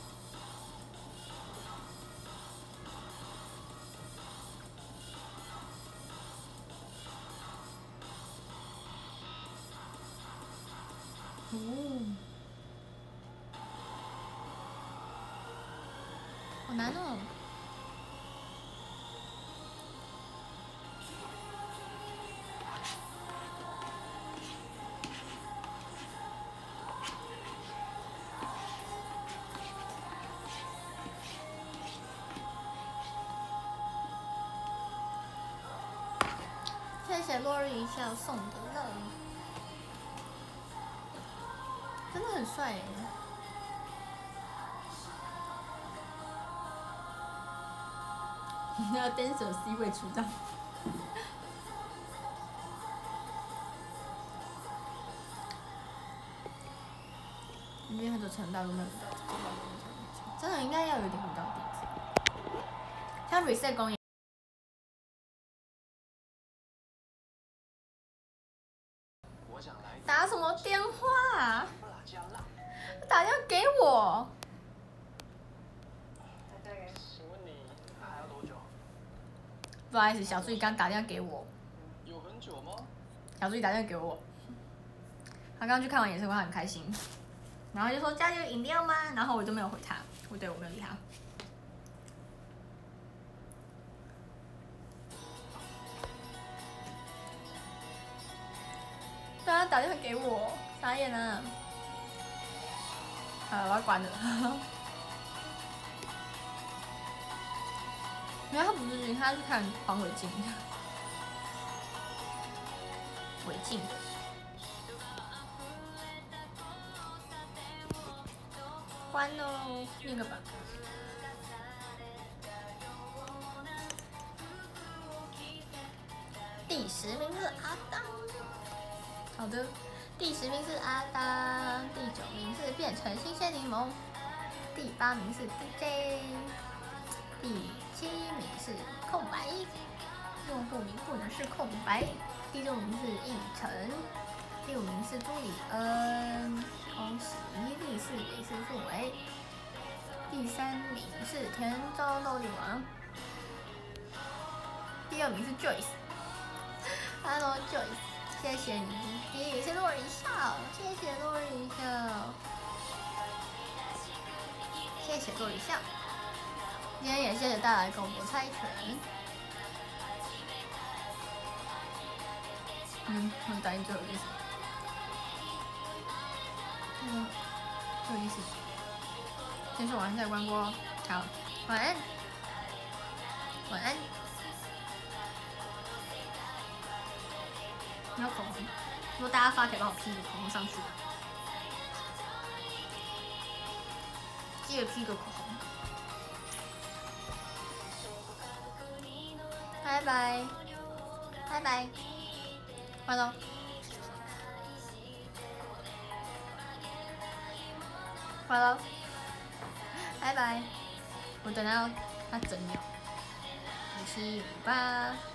好难哦。谢谢落日一笑送的乐，真的很帅耶！要 dancer C 位出道，因为很多程度都没有到，真的应该要有点舞蹈底子，像 reset 公演。打什么电话？打电话给我。 请问你还要多久？ 不好意思，小助理刚打电话给我。 有很久吗？ 小助理打电话给我，他刚刚去看完演唱会，他很开心，然后就说家里有饮料吗？然后我就没有回他，我没有理他。对啊，打电话给我，傻眼啊！我要关了。因为他不是，他是看黄伟晋，伟晋的。关喽，那个吧。第10名是阿当。好的，第10名是阿当，第9名是变成新鲜柠檬，第8名是 DJ， 第7名是空白，用户名不能是空白，第6名是应晨，第5名是朱里恩，恭喜第4名是傅维，第3名是田中豆力王，第2名是 Joyce，Hello Joyce。谢谢你，第1名是落日一笑，谢谢落日一笑，谢谢落日一笑。今天也谢谢大家来跟我们猜拳。很答应最后一件事。最后一件事。先说晚安再关播，好，晚安，晚安。要口红，如果大家发可以帮我 P 一个口红上去，记得 P 一个口红。拜拜，拜拜，关喽。 快喽，拜拜。我等到他整秒，5、7、5、8。